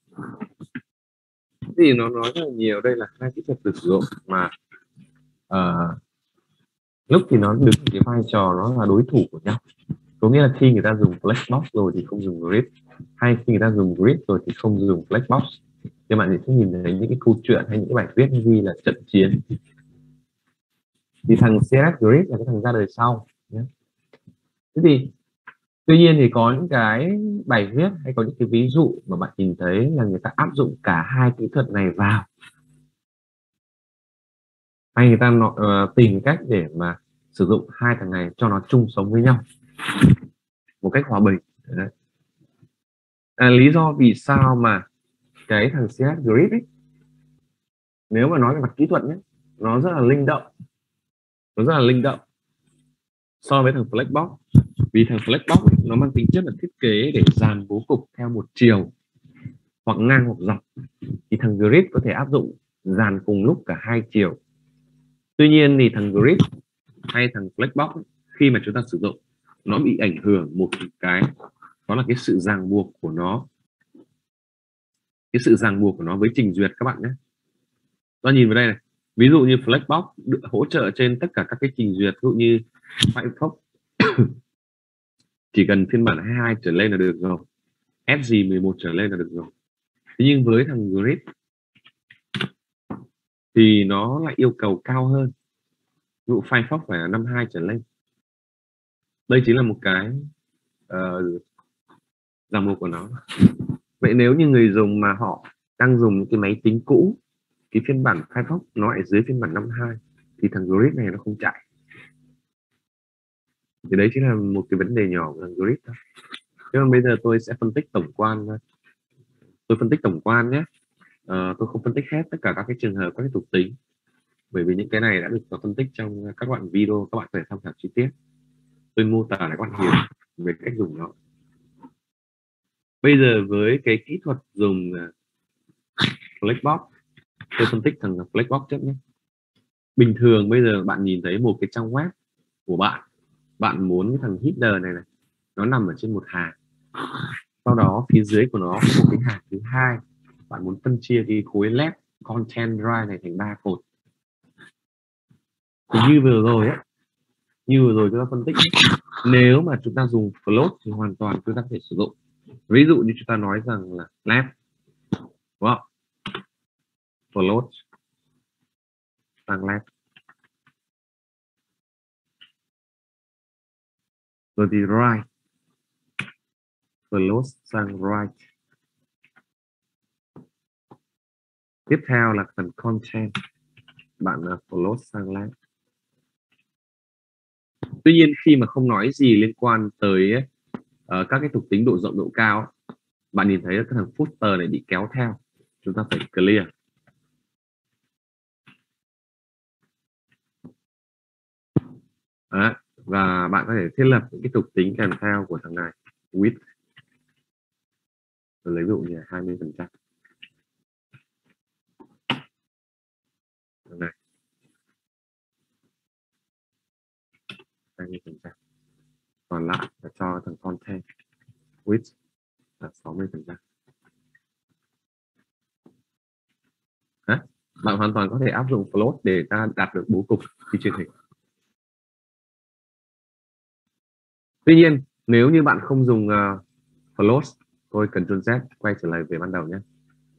Speaker 1: Thì nó nói rất là nhiều, đây là hai kỹ thuật được sử dụng mà uh, lúc thì nó đứng cái vai trò nó là đối thủ của nhau. Có nghĩa là khi người ta dùng Flexbox rồi thì không dùng Grid, hay khi người ta dùng Grid rồi thì không dùng Flexbox. Thì bạn sẽ nhìn thấy những cái câu chuyện hay những cái bài viết ghi là trận chiến. Thì thằng xê ét ét Grid là cái thằng ra đời sau nhé. Thế thì tuy nhiên thì có những cái bài viết hay có những cái ví dụ mà bạn nhìn thấy là người ta áp dụng cả hai kỹ thuật này vào, hay người ta uh, tìm cách để mà sử dụng hai thằng này cho nó chung sống với nhau một cách hòa bình. Đấy. À, lý do vì sao mà cái thằng xê ét ét Grid ấy, nếu mà nói về mặt kỹ thuật nhé, nó rất là linh động, nó rất là linh động so với thằng Flexbox. Vì thằng Flexbox ấy, nó mang tính chất là thiết kế để dàn bố cục theo một chiều hoặc ngang hoặc dọc, thì thằng Grid có thể áp dụng dàn cùng lúc cả hai chiều. Tuy nhiên thì thằng Grid hay thằng Flexbox ấy, khi mà chúng ta sử dụng nó bị ảnh hưởng một cái, đó là cái sự ràng buộc của nó, cái sự ràng buộc của nó với trình duyệt các bạn nhé. Ta nhìn vào đây này, ví dụ như Flexbox hỗ trợ trên tất cả các cái trình duyệt, ví dụ như Firefox chỉ cần phiên bản hai mươi hai trở lên là được rồi, ét giê mười một trở lên là được rồi. Thế nhưng với thằng Grid thì nó lại yêu cầu cao hơn, ví dụ Firefox phải là năm mươi hai trở lên. Đây chính là một cái uh, ràng buộc của nó. Vậy nếu như người dùng mà họ đang dùng những cái máy tính cũ, cái phiên bản Firefox nó lại dưới phiên bản năm mươi hai, thì thằng Grid này nó không chạy. Thì đấy chính là một cái vấn đề nhỏ của thằng Grid đó. Thế còn bây giờ tôi sẽ phân tích tổng quan, tôi phân tích tổng quan nhé. Uh, tôi không phân tích hết tất cả các cái trường hợp, các cái thuộc tính, bởi vì những cái này đã được phân tích trong các đoạn video, các bạn có thể tham khảo chi tiết. Tôi mô tả lại quan điểm về cách dùng nó. Bây giờ với cái kỹ thuật dùng Flexbox, tôi phân tích thằng Flexbox trước nhé. Bình thường bây giờ bạn nhìn thấy một cái trang web của bạn, bạn muốn cái thằng header này này nó nằm ở trên một hàng, sau đó phía dưới của nó có một cái hàng thứ hai, bạn muốn phân chia cái khối left content drive này thành ba cột. Thì như vừa rồi ấy, như vừa rồi chúng ta phân tích, nếu mà chúng ta dùng float thì hoàn toàn chúng ta có thể sử dụng. Ví dụ như chúng ta nói rằng là left, đúng không? Float sang left, rồi thì right, float sang right. Tiếp theo là phần content, bạn là float sang left. Tuy nhiên khi mà không nói gì liên quan tới uh, các cái thuộc tính độ rộng độ cao, bạn nhìn thấy cái thằng footer này bị kéo theo, chúng ta phải clear. Đó. Và bạn có thể thiết lập những cái thuộc tính kèm theo của thằng này, width, tôi lấy ví dụ như hai mươi phần trăm này, hai mươi phần trăm, còn lại là cho thằng content width là sáu mươi phần trăm. Bạn hoàn toàn có thể áp dụng float để ta đạt được bố cục khi truyền hình. Tuy nhiên nếu như bạn không dùng uh, float, tôi Ctrl Z quay trở lại về ban đầu nhé.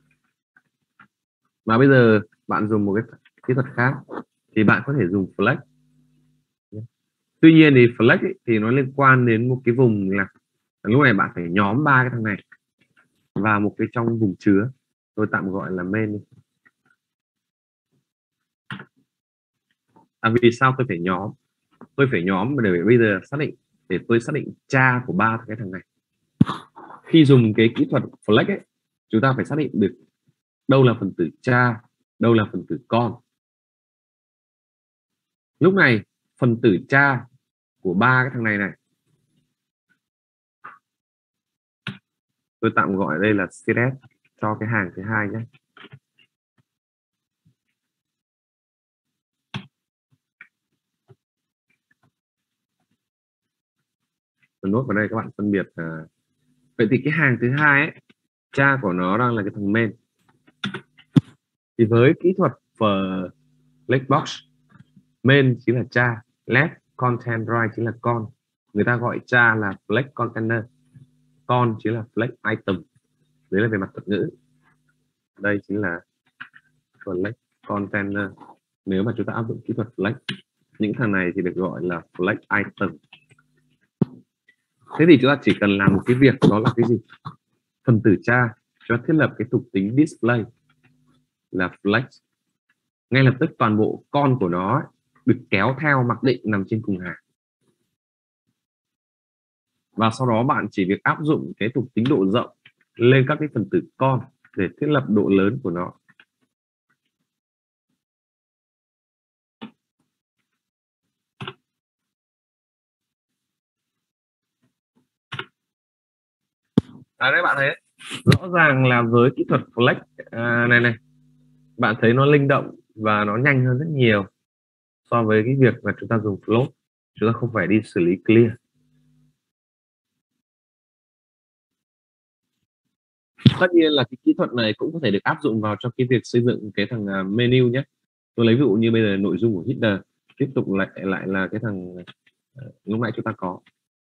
Speaker 1: Mà bây giờ bạn dùng một cái kỹ thuật khác thì bạn có thể dùng flex. Tuy nhiên thì flex ấy, thì nó liên quan đến một cái vùng là lúc này bạn phải nhóm ba cái thằng này vào một cái trong vùng chứa, tôi tạm gọi là main. À, vì sao tôi phải nhóm? tôi phải nhóm để bây giờ xác định để tôi xác định cha của ba cái thằng này. Khi dùng cái kỹ thuật flex ấy, chúng ta phải xác định được đâu là phần tử cha, đâu là phần tử con. Lúc này phần tử cha của ba cái thằng này này, tôi tạm gọi đây là xê ét cho cái hàng thứ hai nhé. Tôi nốt vào đây các bạn phân biệt. À, vậy thì cái hàng thứ hai ấy, cha của nó đang là cái thằng main. Thì với kỹ thuật for Flexbox, main chính là cha, left content right chính là con. Người ta gọi cha là flex container, con chính là flex item. Đấy là về mặt thuật ngữ. Đây chính là flex container. Nếu mà chúng ta áp dụng kỹ thuật flex, những thằng này thì được gọi là flex item. Thế thì chúng ta chỉ cần làm một cái việc, đó là cái gì? Phần tử cha cho thiết lập cái thuộc tính display là flex. Ngay lập tức toàn bộ con của nó được kéo theo mặc định nằm trên cùng hàng. Và sau đó bạn chỉ việc áp dụng cái thuộc tính độ rộng lên các cái phần tử con để thiết lập độ lớn của nó. À đấy bạn thấy rõ ràng là với kỹ thuật flex à, này này, bạn thấy nó linh động và nó nhanh hơn rất nhiều so với cái việc mà chúng ta dùng float. Chúng ta không phải đi xử lý clear. Tất nhiên là cái kỹ thuật này cũng có thể được áp dụng vào cho cái việc xây dựng cái thằng menu nhé. Tôi lấy ví dụ như bây giờ nội dung của header, tiếp tục lại lại là cái thằng uh, lúc nãy chúng ta có.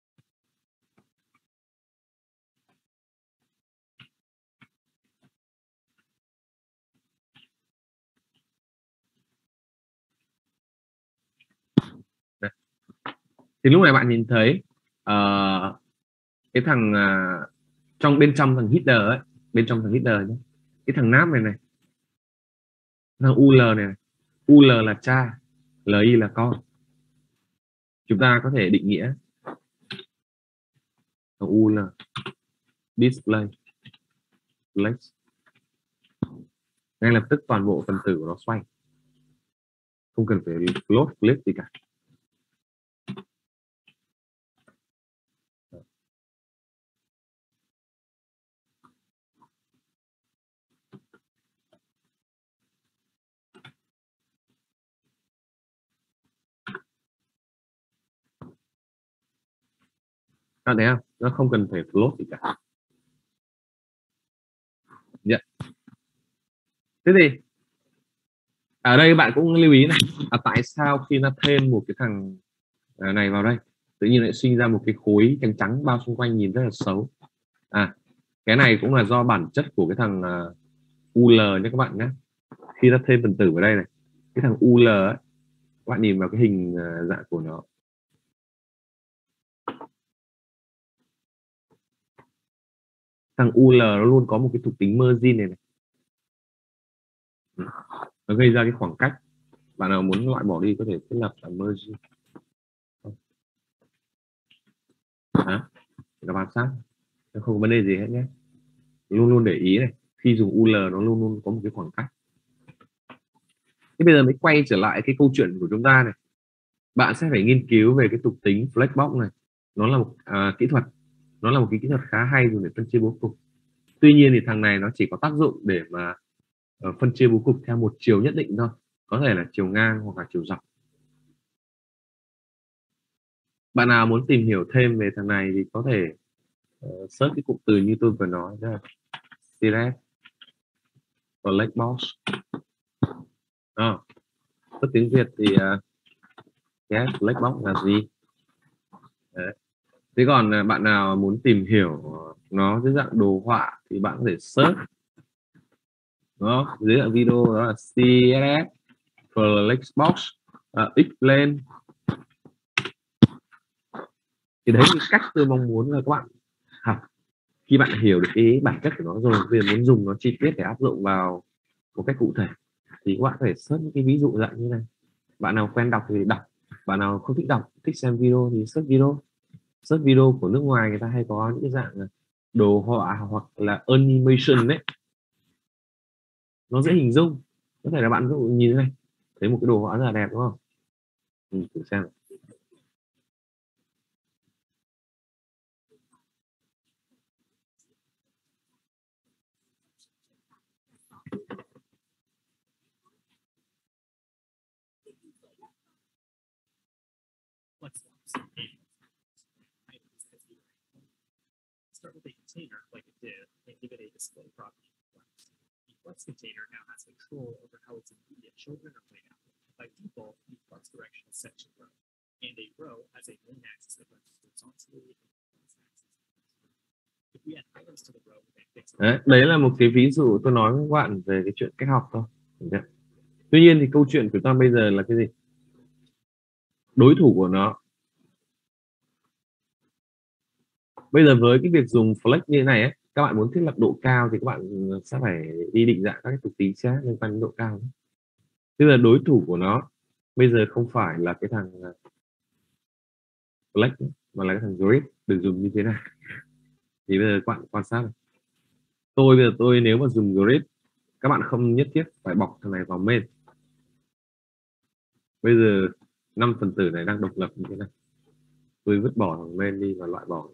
Speaker 1: Đây. Thì lúc này bạn nhìn thấy uh, cái thằng uh, trong bên trong thằng header ấy, bên trong thằng header nhé, cái thằng nav này này, thằng ul này, này. ul là cha, li là con. Chúng ta có thể định nghĩa thằng ul display flex. Ngay lập tức toàn bộ phần tử của nó xoay, không cần phải float flip gì cả. Các thấy không? Nó không cần phải float gì cả. Yeah. Thế thì ở đây bạn cũng lưu ý này, à, tại sao khi nó thêm một cái thằng này vào đây tự nhiên lại sinh ra một cái khối trắng trắng bao xung quanh nhìn rất là xấu. À, cái này cũng là do bản chất của cái thằng uh, ul nhé các bạn nhé. Khi nó thêm phần tử vào đây này, cái thằng ul ấy, các bạn nhìn vào cái hình uh, dạng của nó, thằng ul nó luôn có một cái thuộc tính margin này, này. Nó gây ra cái khoảng cách. Bạn nào muốn loại bỏ đi có thể thiết lập là margin. Đó, các bạn sát, không có vấn đề gì hết nhé. Luôn luôn để ý này, khi dùng ul nó luôn luôn có một cái khoảng cách. Thế bây giờ mới quay trở lại cái câu chuyện của chúng ta này. Bạn sẽ phải nghiên cứu về cái thuộc tính flexbox này. Nó là một à, kỹ thuật, nó là một cái kỹ thuật khá hay dùng để phân chia bố cục. Tuy nhiên thì thằng này nó chỉ có tác dụng để mà uh, phân chia bố cục theo một chiều nhất định thôi, có thể là chiều ngang hoặc là chiều dọc. Bạn nào muốn tìm hiểu thêm về thằng này thì có thể uh, search cái cụm từ như tôi vừa nói, đó là xê ét flexbox. À, có tiếng Việt thì uh, yes, flexbox là gì? Đấy. Thế còn uh, bạn nào muốn tìm hiểu nó dưới dạng đồ họa thì bạn có thể search đó, dưới dạng video, đó là xê ét ét flexbox uh, Xplane. Thì đấy là cách tôi mong muốn là các bạn học. Khi bạn hiểu được cái bản chất của nó rồi, bây giờ muốn dùng nó chi tiết để áp dụng vào một cách cụ thể thì các bạn có thể search những cái ví dụ dạng như này. Bạn nào quen đọc thì đọc, Bạn nào không thích đọc, thích xem video thì search video. Search video của nước ngoài người ta hay có những cái dạng đồ họa hoặc là animation đấy, nó dễ hình dung. Có thể là bạn ví dụ nhìn thế này, thấy một cái đồ họa rất là đẹp đúng không? Ừ, thử xem.
Speaker 3: Start with a container like a div and give it a display property. The Flex container now has control over how its immediate children are laid out. By default, the Flex direction is set to row, and a row has a main axis that runs horizontally and a axis. If we add items to the row with a fixed
Speaker 1: Đấy, đấy là một cái ví dụ tôi nói với các bạn về cái chuyện cách học thôi. Tuy nhiên thì câu chuyện của ta bây giờ là cái gì? Đối thủ của nó. Bây giờ với cái việc dùng flex như thế này ấy, các bạn muốn thiết lập độ cao thì các bạn sẽ phải đi định dạng các cái thuộc tính khác liên quan đến độ cao. Tức là đối thủ của nó bây giờ không phải là cái thằng flex mà là cái thằng grid được dùng như thế này. Thì bây giờ các bạn quan sát này. Tôi bây giờ tôi nếu mà dùng grid, các bạn không nhất thiết phải bọc thằng này vào main. Bây giờ năm phần tử này đang độc lập như thế này, tôi vứt bỏ thằng main đi và loại bỏ.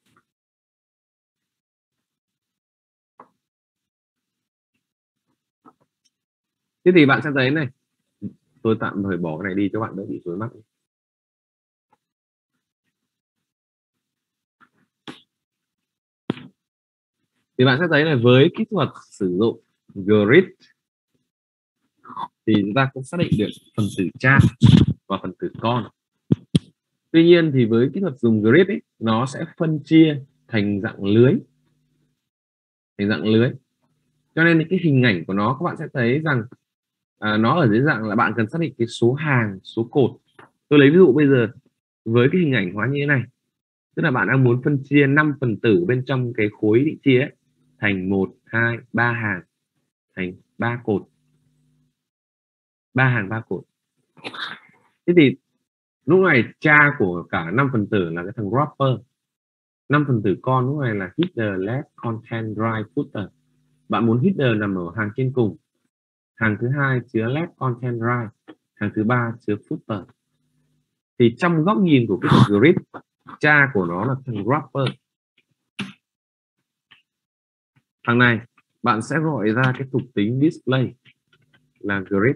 Speaker 1: Thế thì bạn sẽ thấy này, tôi tạm thời bỏ cái này đi cho bạn đỡ bị rối mắt. Thì bạn sẽ thấy là với kỹ thuật sử dụng grid thì chúng ta cũng xác định được phần tử cha và phần tử con. Tuy nhiên thì với kỹ thuật dùng grid ấy, nó sẽ phân chia thành dạng lưới, thành dạng lưới. Cho nên cái hình ảnh của nó các bạn sẽ thấy rằng à, nó ở dưới dạng là bạn cần xác định cái số hàng, số cột. Tôi lấy ví dụ bây giờ với cái hình ảnh hóa như thế này, tức là bạn đang muốn phân chia năm phần tử bên trong cái khối định chia ấy, thành một, hai, ba hàng, thành ba cột, ba hàng ba cột. Thế thì lúc này cha của cả năm phần tử là cái thằng wrapper, năm phần tử con lúc này là header, left, content, right, footer. Bạn muốn header nằm ở hàng trên cùng, hàng thứ hai chứa left, content, right, hàng thứ ba chứa footer. Thì trong góc nhìn của cái grid, cha của nó là thằng wrapper. Thằng này bạn sẽ gọi ra cái thuộc tính display là grid.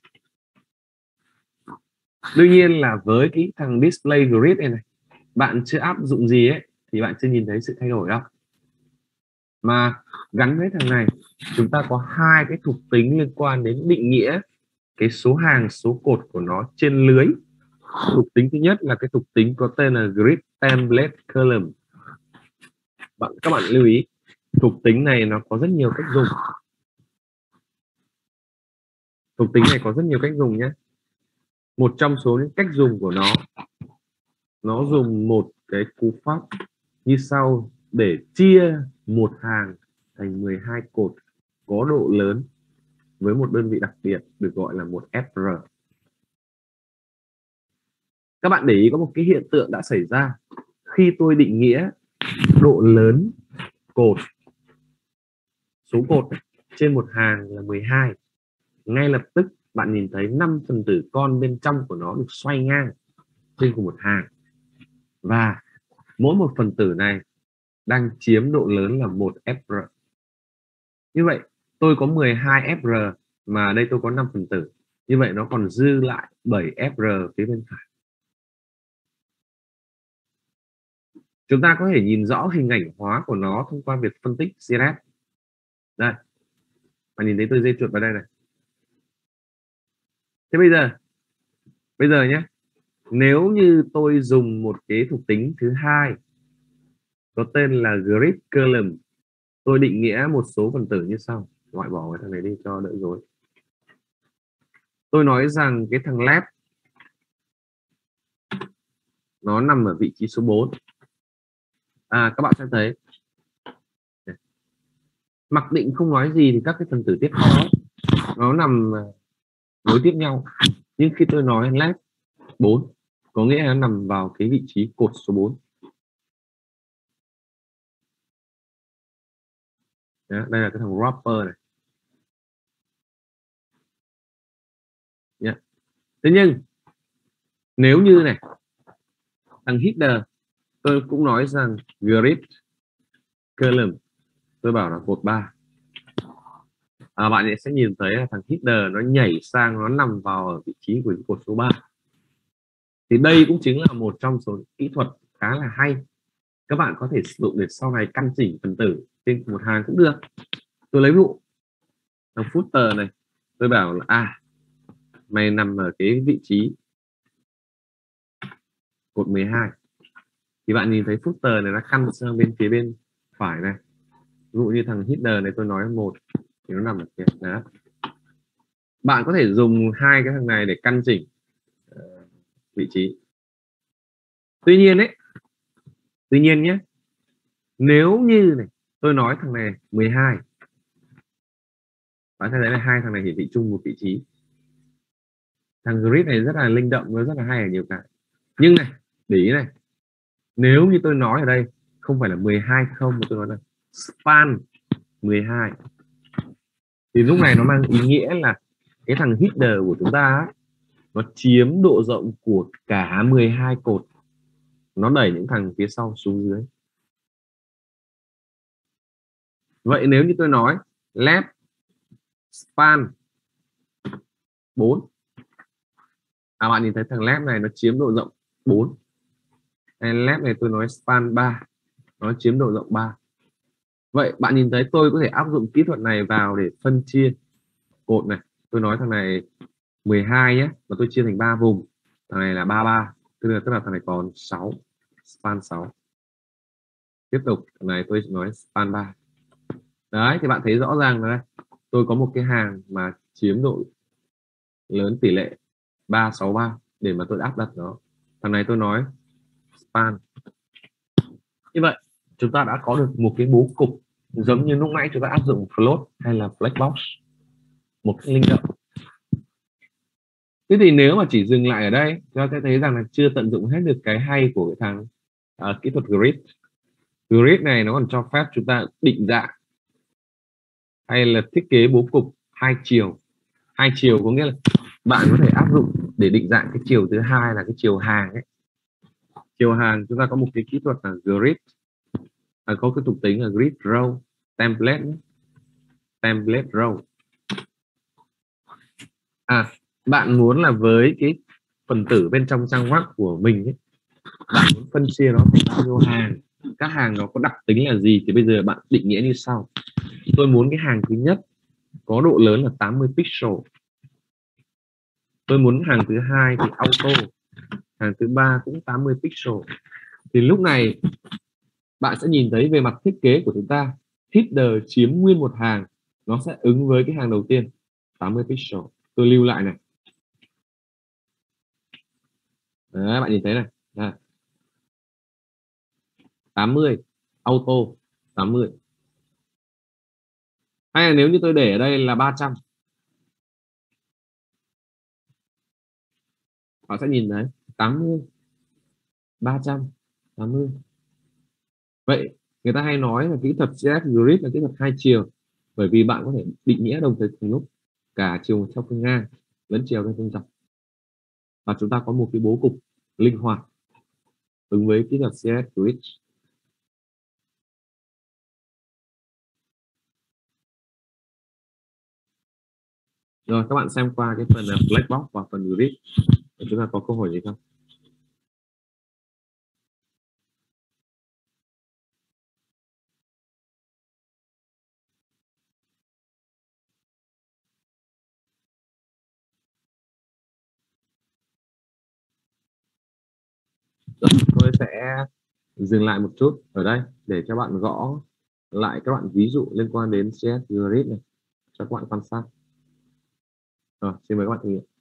Speaker 1: Tuy nhiên là với cái thằng display grid này, này bạn chưa áp dụng gì ấy thì bạn chưa nhìn thấy sự thay đổi đâu. Mà gắn với thằng này chúng ta có hai cái thuộc tính liên quan đến định nghĩa cái số hàng, số cột của nó trên lưới. Thuộc tính thứ nhất là cái thuộc tính có tên là grid template column. Bạn các bạn lưu ý, thuộc tính này nó có rất nhiều cách dùng. Thuộc tính này có rất nhiều cách dùng nhé. Một trong số những cách dùng của nó, nó dùng một cái cú pháp như sau để chia một hàng thành mười hai cột có độ lớn với một đơn vị đặc biệt được gọi là một ép rờ. Các bạn để ý có một cái hiện tượng đã xảy ra khi tôi định nghĩa độ lớn cột, số cột trên một hàng là mười hai, ngay lập tức bạn nhìn thấy năm phần tử con bên trong của nó được xoay ngang trên cùng một hàng, và mỗi một phần tử này đang chiếm độ lớn là một ép rờ. Như vậy tôi có mười hai ép rờ mà đây tôi có năm phần tử, như vậy nó còn dư lại bảy ép rờ phía bên phải. Chúng ta có thể nhìn rõ hình ảnh hóa của nó thông qua việc phân tích xê ét. Đây, bạn nhìn thấy tôi dây chuột vào đây này. Thế bây giờ, bây giờ nhé, nếu như tôi dùng một cái thuộc tính thứ hai có tên là grid column, tôi định nghĩa một số phần tử như sau. Loại bỏ cái thằng này đi cho đỡ rối. Tôi nói rằng cái thằng left nó nằm ở vị trí số bốn. À, các bạn sẽ thấy mặc định không nói gì thì các cái phần tử tiếp theo nó nằm nối tiếp nhau, nhưng khi tôi nói left bốn, có nghĩa là nó nằm vào cái vị trí cột số bốn. Đó, đây là cái thằng wrapper này. Yeah. Thế nhưng nếu như này thằng header, tôi cũng nói rằng grid column, tôi bảo là cột ba, à, bạn ấy sẽ nhìn thấy là thằng header nó nhảy sang, nó nằm vào ở vị trí của cột số ba. Thì đây cũng chính là một trong số kỹ thuật khá là hay, các bạn có thể sử dụng để sau này căn chỉnh phần tử trên một hàng cũng được. Tôi lấy ví dụ thằng footer này, tôi bảo là à mày nằm ở cái vị trí cột mười hai, thì bạn nhìn thấy footer này nó căn sang bên phía bên phải này. Ví dụ như thằng header này tôi nói một thì nó nằm ở kia đó. Bạn có thể dùng hai cái thằng này để căn chỉnh uh, vị trí. Tuy nhiên đấy, tuy nhiên nhé, nếu như này tôi nói thằng này mười hai, bạn thấy đấy là hai thằng này hiển thị chung một vị trí. Thằng grid này rất là linh động, nó rất là hay ở nhiều cái. Nhưng này, để ý này, nếu như tôi nói ở đây không phải là mười hai không, mà tôi nói là span mười hai, thì lúc này nó mang ý nghĩa là cái thằng header của chúng ta ấy, nó chiếm độ rộng của cả mười hai cột, nó đẩy những thằng phía sau xuống dưới. Vậy nếu như tôi nói left span bốn, à bạn nhìn thấy thằng left này nó chiếm độ rộng bốn, hay left này tôi nói span ba, nó chiếm độ rộng ba. Vậy bạn nhìn thấy tôi có thể áp dụng kỹ thuật này vào để phân chia cột này. Tôi nói thằng này mười hai nhé, và tôi chia thành ba vùng. Thằng này là ba mươi ba, tức là, tức là thằng này còn sáu, span sáu. Tiếp tục thằng này tôi nói span ba. Đấy, thì bạn thấy rõ ràng là đây, tôi có một cái hàng mà chiếm độ lớn tỷ lệ ba sáu ba để mà tôi áp đặt nó. Thằng này tôi nói span. Như vậy chúng ta đã có được một cái bố cục giống như lúc nãy chúng ta áp dụng float hay là black box, một cái linh động. Thế thì nếu mà chỉ dừng lại ở đây, chúng ta sẽ thấy rằng là chưa tận dụng hết được cái hay của cái thằng uh, kỹ thuật grid. Grid này nó còn cho phép chúng ta định dạng hay là thiết kế bố cục hai chiều. Hai chiều có nghĩa là bạn có thể áp dụng để định dạng cái chiều thứ hai là cái chiều hàng ấy. Chiều hàng chúng ta có một cái kỹ thuật là grid, à, có cái thuộc tính là grid row template, template row. À, bạn muốn là với cái phần tử bên trong trang web của mình ấy, bạn muốn phân chia nó thành bao nhiêu hàng, các hàng nó có đặc tính là gì, thì bây giờ bạn định nghĩa như sau. Tôi muốn cái hàng thứ nhất có độ lớn là tám mươi pixel, tôi muốn hàng thứ hai thì auto, hàng thứ ba cũng tám mươi pixel. Thì lúc này bạn sẽ nhìn thấy về mặt thiết kế của chúng ta, header chiếm nguyên một hàng, nó sẽ ứng với cái hàng đầu tiên tám mươi pixel. Tôi lưu lại này. Đấy, bạn nhìn thấy này. Đấy. tám mươi auto tám mươi. Hay là nếu như tôi để ở đây là ba trăm, họ sẽ nhìn thấy tám mươi, ba trăm, tám mươi. Vậy người ta hay nói là kỹ thuật xê ét grid là kỹ thuật hai chiều, bởi vì bạn có thể định nghĩa đồng thời cùng lúc cả chiều theo phương ngang lẫn chiều theo phương dọc, và chúng ta có một cái bố cục linh hoạt ứng với kỹ thuật xê ét grid. Rồi các bạn xem qua cái phần black box và phần grid, chúng ta có câu hỏi gì không? Rồi, tôi sẽ dừng lại một chút ở đây để cho bạn gõ lại các bạn ví dụ liên quan đến xê ét grid này cho các bạn quan sát. Rồi, xin mời các bạn thực hiện.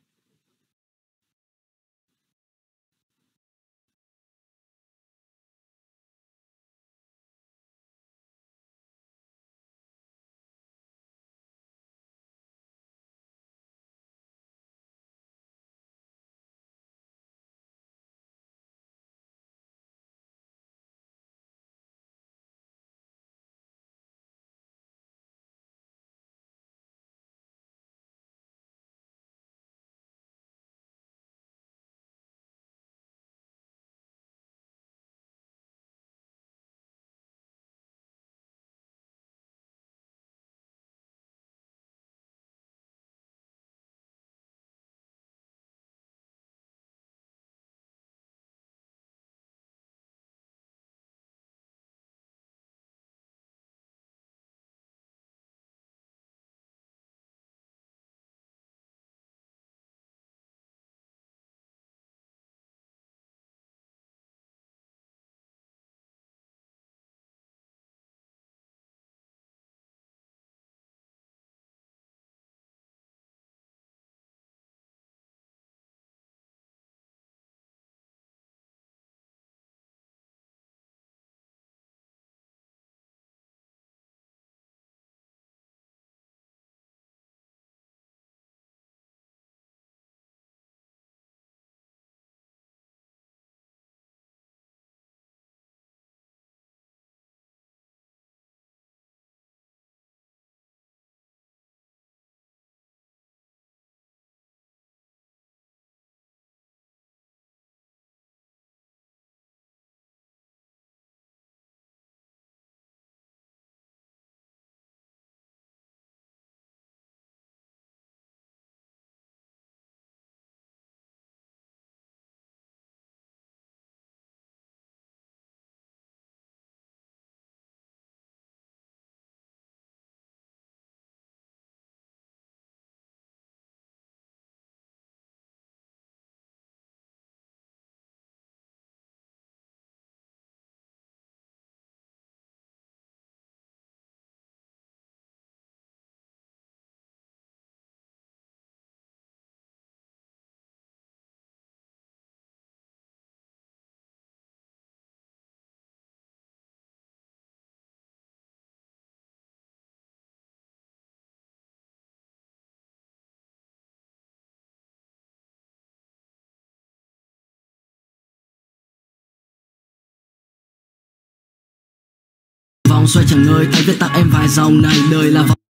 Speaker 4: xoay chẳng ngơi, anh viết tặng em vài dòng này, đời là vòng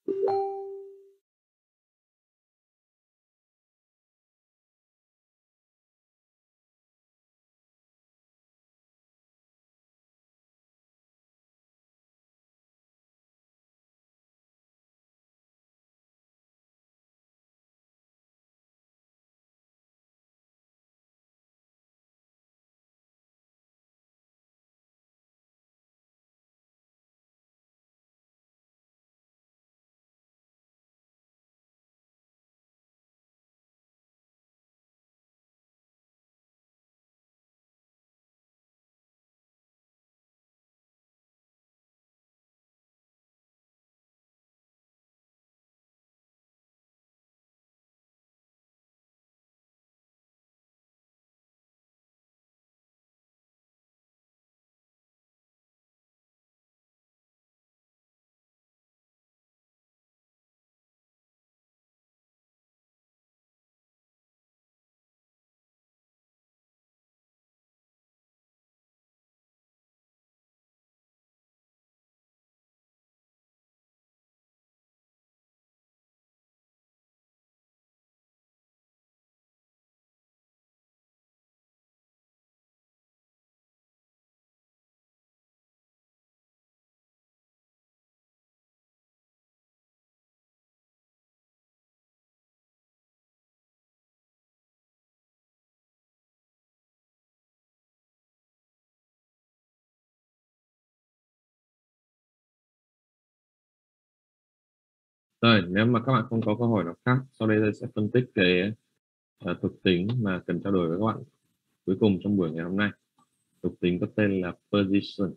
Speaker 1: Rồi, nếu mà các bạn không có câu hỏi nào khác, sau đây tôi sẽ phân tích cái uh, thuộc tính mà cần trao đổi với các bạn cuối cùng trong buổi ngày hôm nay. Thuộc tính có tên là position.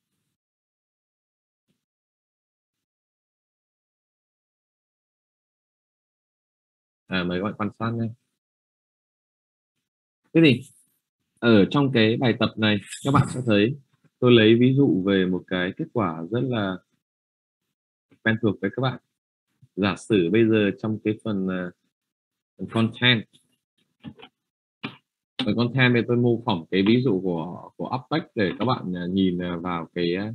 Speaker 1: À, mời các bạn quan sát nhé. Thế thì ở trong cái bài tập này các bạn sẽ thấy tôi lấy ví dụ về một cái kết quả rất là quen thuộc với các bạn. Giả sử bây giờ trong cái phần, uh, phần content phần content thì tôi mô phỏng cái ví dụ của của Apex để các bạn uh, nhìn uh, vào cái, uh,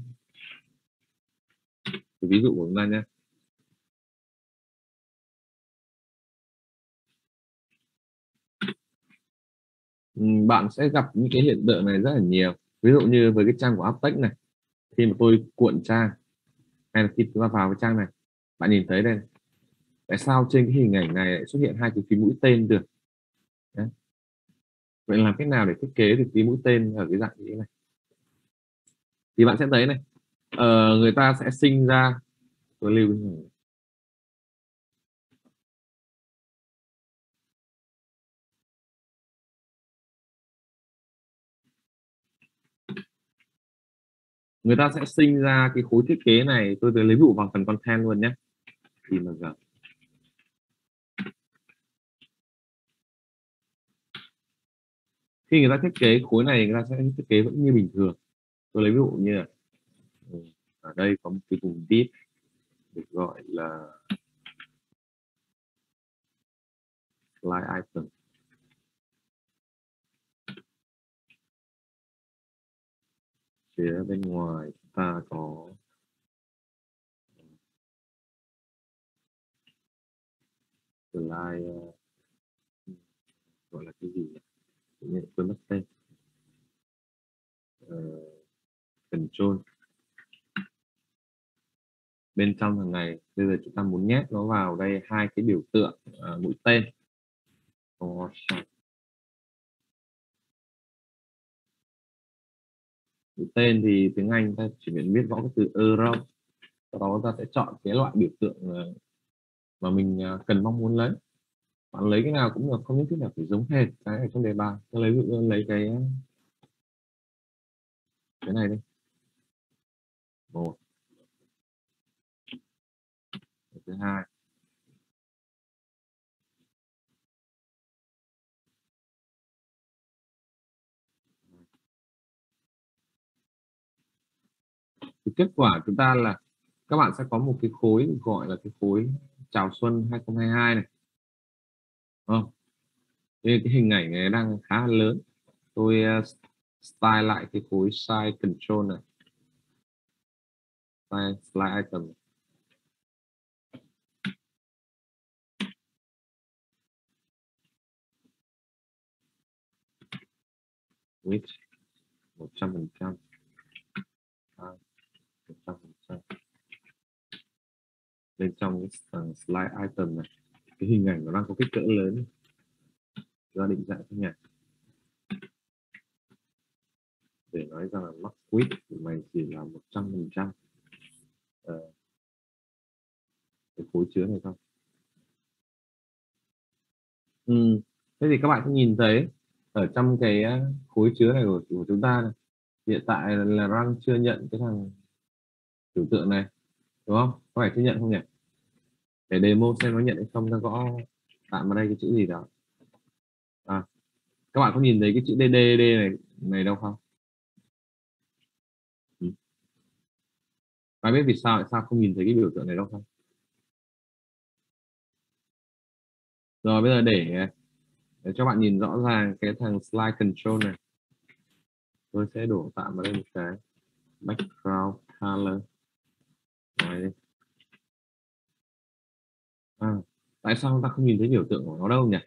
Speaker 1: cái ví dụ của chúng ta nhé. Bạn sẽ gặp những cái hiện tượng này rất là nhiều. Ví dụ như với cái trang của Apex này, khi mà tôi cuộn trang hay là khi chúng ta vào cái trang này, bạn nhìn thấy đây, tại sao trên cái hình ảnh này lại xuất hiện hai cái phím mũi tên được? Đấy. Vậy làm cách nào để thiết kế được phím mũi tên ở cái dạng như thế này? Thì bạn sẽ thấy này, ờ, người ta sẽ sinh ra, tôi lưu người ta sẽ sinh ra cái khối thiết kế này. Tôi lấy ví dụ vào phần content luôn nhé. Thì mà giờ khi người ta thiết kế khối này, người ta sẽ thiết kế vẫn như bình thường. Tôi lấy ví dụ như là ở đây có một cái vùng div được gọi là slide item. Phía bên ngoài chúng ta có slide, uh, gọi là cái gì nhỉ? Quên mất tên. Uh, control. Bên trong thằng này bây giờ chúng ta muốn nhét nó vào đây hai cái biểu tượng uh, mũi tên. Oh, mũi tên thì tiếng Anh ta chỉ biết viết rõ cái từ arrow, sau đó ta sẽ chọn cái loại biểu tượng uh, mà mình uh, cần mong muốn lấy. Bạn lấy cái nào cũng được, không nhất thiết là phải giống hệt cái ở trong đề bài. Tôi lấy ví dụ lấy cái cái này đi, một, thứ hai. Thì kết quả chúng ta là các bạn sẽ có một cái khối gọi là cái khối chào xuân hai không hai hai này, không? Nên cái hình ảnh này đang khá là lớn. Tôi uh, style lại cái khối size control này, size slide item. width một trăm phần trăm, một trăm phần trăm. Bên trong cái phần slide item này, cái hình ảnh nó đang có kích cỡ lớn, do định dạng cái nhà để nói rằng là max width của mày chỉ là một trăm phần trăm ờ, cái khối chứa này không. Ừ. Thế thì các bạn sẽ nhìn thấy ở trong cái khối chứa này của, của chúng ta này, hiện tại là đang chưa nhận cái thằng biểu tượng này, đúng không? Có phải chưa nhận không nhỉ? Để demo xem nó nhận hay không, ta gõ tạm vào đây cái chữ gì đó. À, các bạn có nhìn thấy cái chữ đê đê đê này này đâu không? Ừ. Bạn biết vì sao tại sao không nhìn thấy cái biểu tượng này đâu không? Rồi bây giờ để, để cho bạn nhìn rõ ràng cái thằng slide control này, tôi sẽ đổ tạm vào đây một cái background color này đi. À, tại sao ta không nhìn thấy biểu tượng của nó đâu nhỉ?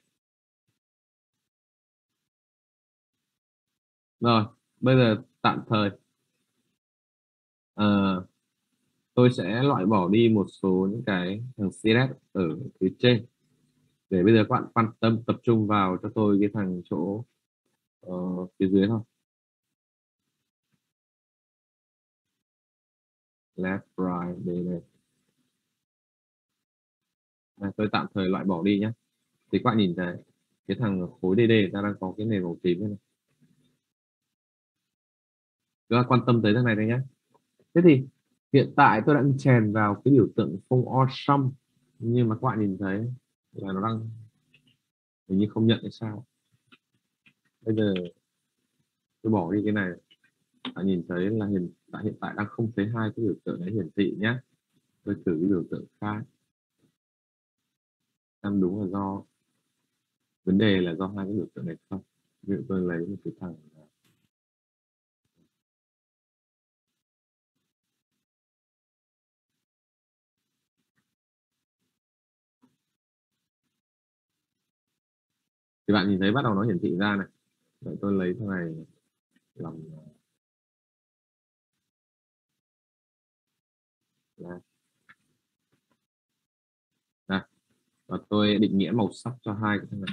Speaker 1: Rồi bây giờ tạm thời à, tôi sẽ loại bỏ đi một số những cái thằng xê ét ở phía trên để bây giờ các bạn quan tâm tập trung vào cho tôi cái thằng chỗ uh, phía dưới thôi. Left right đây này. À, tôi tạm thời loại bỏ đi nhé. Thì các bạn nhìn thấy cái thằng khối đê đê ta đang có cái nền màu tím này. Chúng ta quan tâm tới thằng này đây nhé. Thế thì hiện tại tôi đã chèn vào cái biểu tượng phông awesome, nhưng mà các bạn nhìn thấy là nó đang hình như không nhận hay sao. Bây giờ tôi bỏ đi cái này, bạn nhìn thấy là hiện tại hiện tại đang không thấy hai cái biểu tượng đấy hiển thị nhé. Tôi thử cái biểu tượng khác, xem đúng là do vấn đề là do hai cái biểu tượng này không. Ví dụ tôi lấy một cái thằng thì bạn nhìn thấy bắt đầu nó hiển thị ra này. Vậy tôi lấy thằng này làm là đây. Và tôi định nghĩa màu sắc cho hai cái thằng này.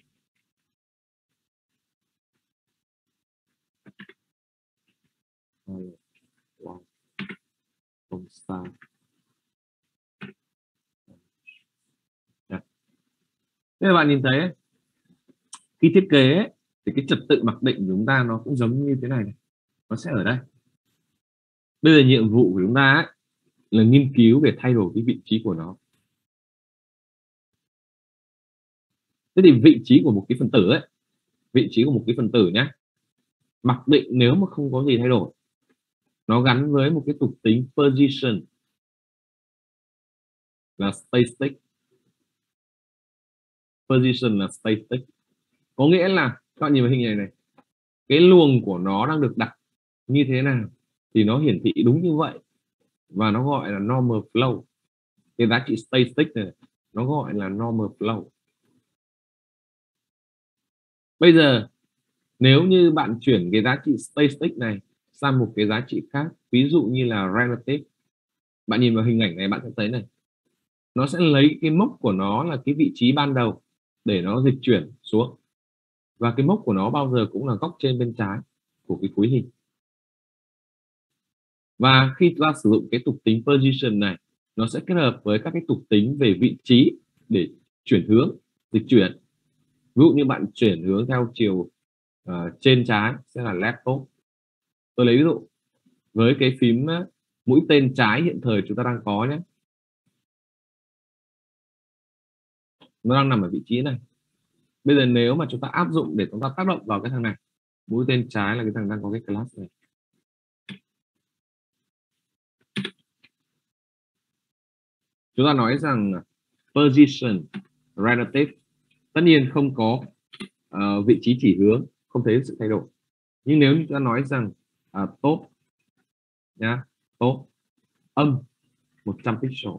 Speaker 1: Wow. Không sao. Thế là bạn nhìn thấy ấy, khi thiết kế ấy, thì cái trật tự mặc định của chúng ta nó cũng giống như thế này, này. Nó sẽ ở đây. Bây giờ nhiệm vụ của chúng ta ấy, là nghiên cứu về thay đổi cái vị trí của nó. Thế thì vị trí của một cái phần tử ấy, vị trí của một cái phần tử nhé, mặc định nếu mà không có gì thay đổi, nó gắn với một cái tục tính position là static. Position là static, có nghĩa là các bạn nhìn vào hình này này, cái luồng của nó đang được đặt như thế nào thì nó hiển thị đúng như vậy, và nó gọi là normal flow. Cái giá trị static này nó gọi là normal flow. Bây giờ nếu như bạn chuyển cái giá trị static này sang một cái giá trị khác, ví dụ như là relative, bạn nhìn vào hình ảnh này bạn sẽ thấy này, nó sẽ lấy cái mốc của nó là cái vị trí ban đầu để nó dịch chuyển xuống, và cái mốc của nó bao giờ cũng là góc trên bên trái của cái khối hình. Và khi ta sử dụng cái tục tính position này, nó sẽ kết hợp với các cái tục tính về vị trí để chuyển hướng, dịch chuyển. Ví dụ như bạn chuyển hướng theo chiều uh, trên trái sẽ là left top. Tôi lấy ví dụ với cái phím uh, mũi tên trái hiện thời chúng ta đang có nhé, nó đang nằm ở vị trí này. Bây giờ nếu mà chúng ta áp dụng để chúng ta tác động vào cái thằng này, mũi tên trái là cái thằng đang có cái class này, chúng ta nói rằng position relative tất nhiên không có uh, vị trí chỉ hướng, không thấy sự thay đổi. Nhưng nếu chúng ta nói rằng uh, top nhá, top âm một trăm pixel,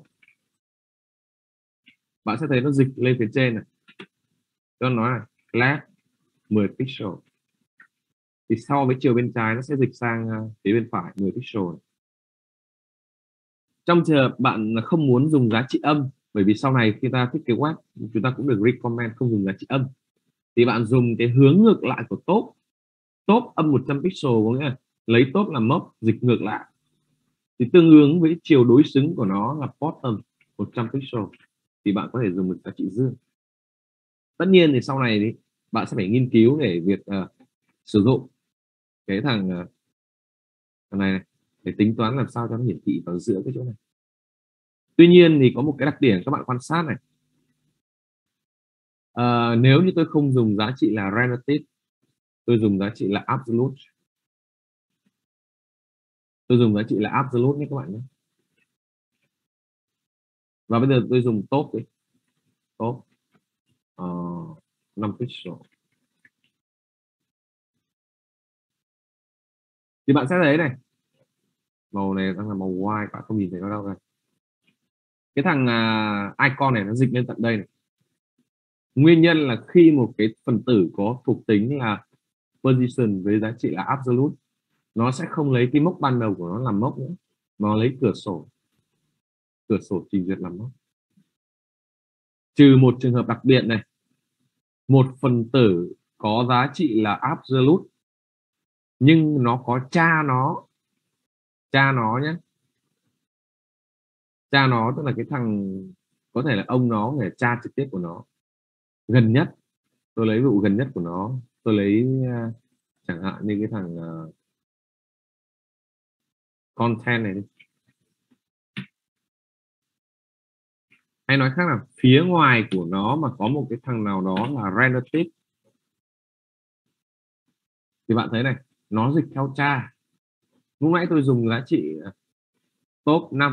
Speaker 1: bạn sẽ thấy nó dịch lên phía trên này. Tôi nói là left mười pixel, thì so với chiều bên trái nó sẽ dịch sang uh, phía bên phải mười pixel. Trong trường hợp bạn không muốn dùng giá trị âm, bởi vì sau này khi ta thiết kế web chúng ta cũng được recommend không dùng giá trị âm, thì bạn dùng cái hướng ngược lại của top. Top âm một trăm pixel có nghĩa là lấy top làm mốc, dịch ngược lại, thì tương ứng với chiều đối xứng của nó là bottom một trăm pixel, thì bạn có thể dùng một giá trị dương. Tất nhiên thì sau này thì bạn sẽ phải nghiên cứu để việc uh, sử dụng cái thằng, uh, thằng này, này để tính toán làm sao cho nó hiển thị vào giữa cái chỗ này. Tuy nhiên thì có một cái đặc điểm các bạn quan sát này, uh, nếu như tôi không dùng giá trị là relative, tôi dùng giá trị là absolute, tôi dùng giá trị là absolute nhé các bạn nhé. Và bây giờ tôi dùng top đi, top uh, năm pixel, thì bạn sẽ thấy này, màu này đang là màu white, bạn không nhìn thấy nó đâu rồi. Cái thằng uh, icon này nó dịch lên tận đây này. Nguyên nhân là khi một cái phần tử có thuộc tính là position với giá trị là absolute, nó sẽ không lấy cái mốc ban đầu của nó làm mốc nữa, mà nó lấy cửa sổ cửa sổ trình duyệt làm mốc. Trừ một trường hợp đặc biệt này, một phần tử có giá trị là absolute nhưng nó có cha nó cha nó nhé cha nó tức là cái thằng, có thể là ông nó, có thể cha trực tiếp của nó gần nhất. Tôi lấy ví dụ gần nhất của nó, tôi lấy uh, chẳng hạn như cái thằng uh, content này đi. Hay nói khác là phía ngoài của nó mà có một cái thằng nào đó là relative, thì bạn thấy này, nó dịch theo cha. Lúc nãy tôi dùng giá trị top năm.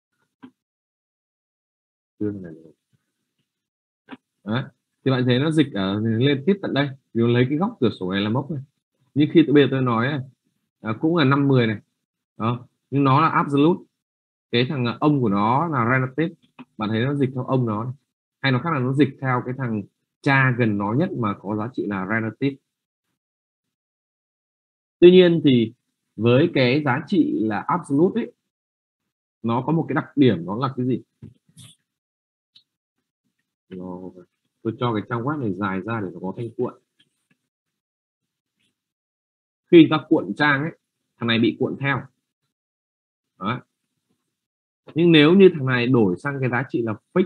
Speaker 1: Đấy. Thì bạn thấy nó dịch ở lên tiếp tận đây, vì nó lấy cái góc cửa sổ này là mốc này. Nhưng khi bây giờ tôi nói này, à, cũng là năm mười này. Đó. Nhưng nó là absolute. Cái thằng ông của nó là relative. Bạn thấy nó dịch theo ông nó này. Hay nó khác là nó dịch theo cái thằng cha gần nó nhất mà có giá trị là relative. Tuy nhiên thì với cái giá trị là absolute ấy, nó có một cái đặc điểm, đó là cái gì? Tôi cho cái trang web này dài ra để nó có thanh cuộn. Khi ta cuộn trang ấy, thằng này bị cuộn theo. Đó. Nhưng nếu như thằng này đổi sang cái giá trị là fix,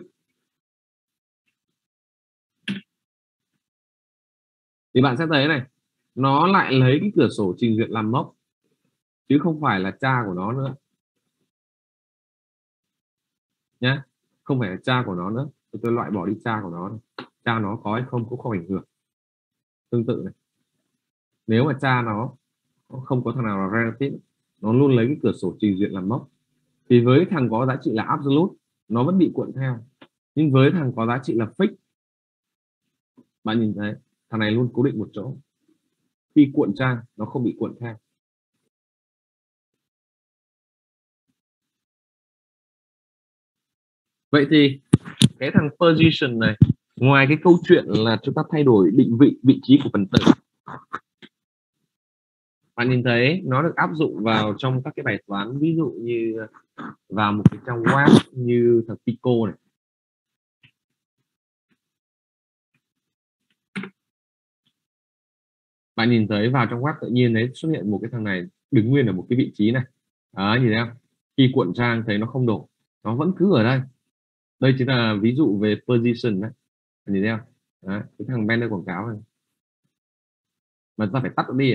Speaker 1: thì bạn sẽ thấy này, nó lại lấy cái cửa sổ trình duyệt làm mốc, chứ không phải là cha của nó nữa nhé, không phải là cha của nó nữa. Tôi, tôi loại bỏ đi cha của nó này. Cha nó có hay không cũng không ảnh hưởng. Tương tự này, nếu mà cha nó không có thằng nào là relative, nó luôn lấy cái cửa sổ trình duyệt làm mốc, thì với thằng có giá trị là absolute nó vẫn bị cuộn theo. Nhưng với thằng có giá trị là fix, bạn nhìn thấy thằng này luôn cố định một chỗ, khi cuộn trang nó không bị cuộn theo. Vậy thì cái thằng position này, ngoài cái câu chuyện là chúng ta thay đổi định vị vị trí của phần tử, bạn nhìn thấy nó được áp dụng vào trong các cái bài toán, ví dụ như vào một cái trang web như thằng Pico này. Bạn nhìn thấy vào trong web tự nhiên đấy xuất hiện một cái thằng này đứng nguyên ở một cái vị trí này. Đó, nhìn thấy không? Khi cuộn trang thấy nó không đổi, nó vẫn cứ ở đây. Đây chính là ví dụ về position đấy. Bạn nhìn thấy không? Đó, cái thằng banner quảng cáo này. Mà ta phải tắt nó đi.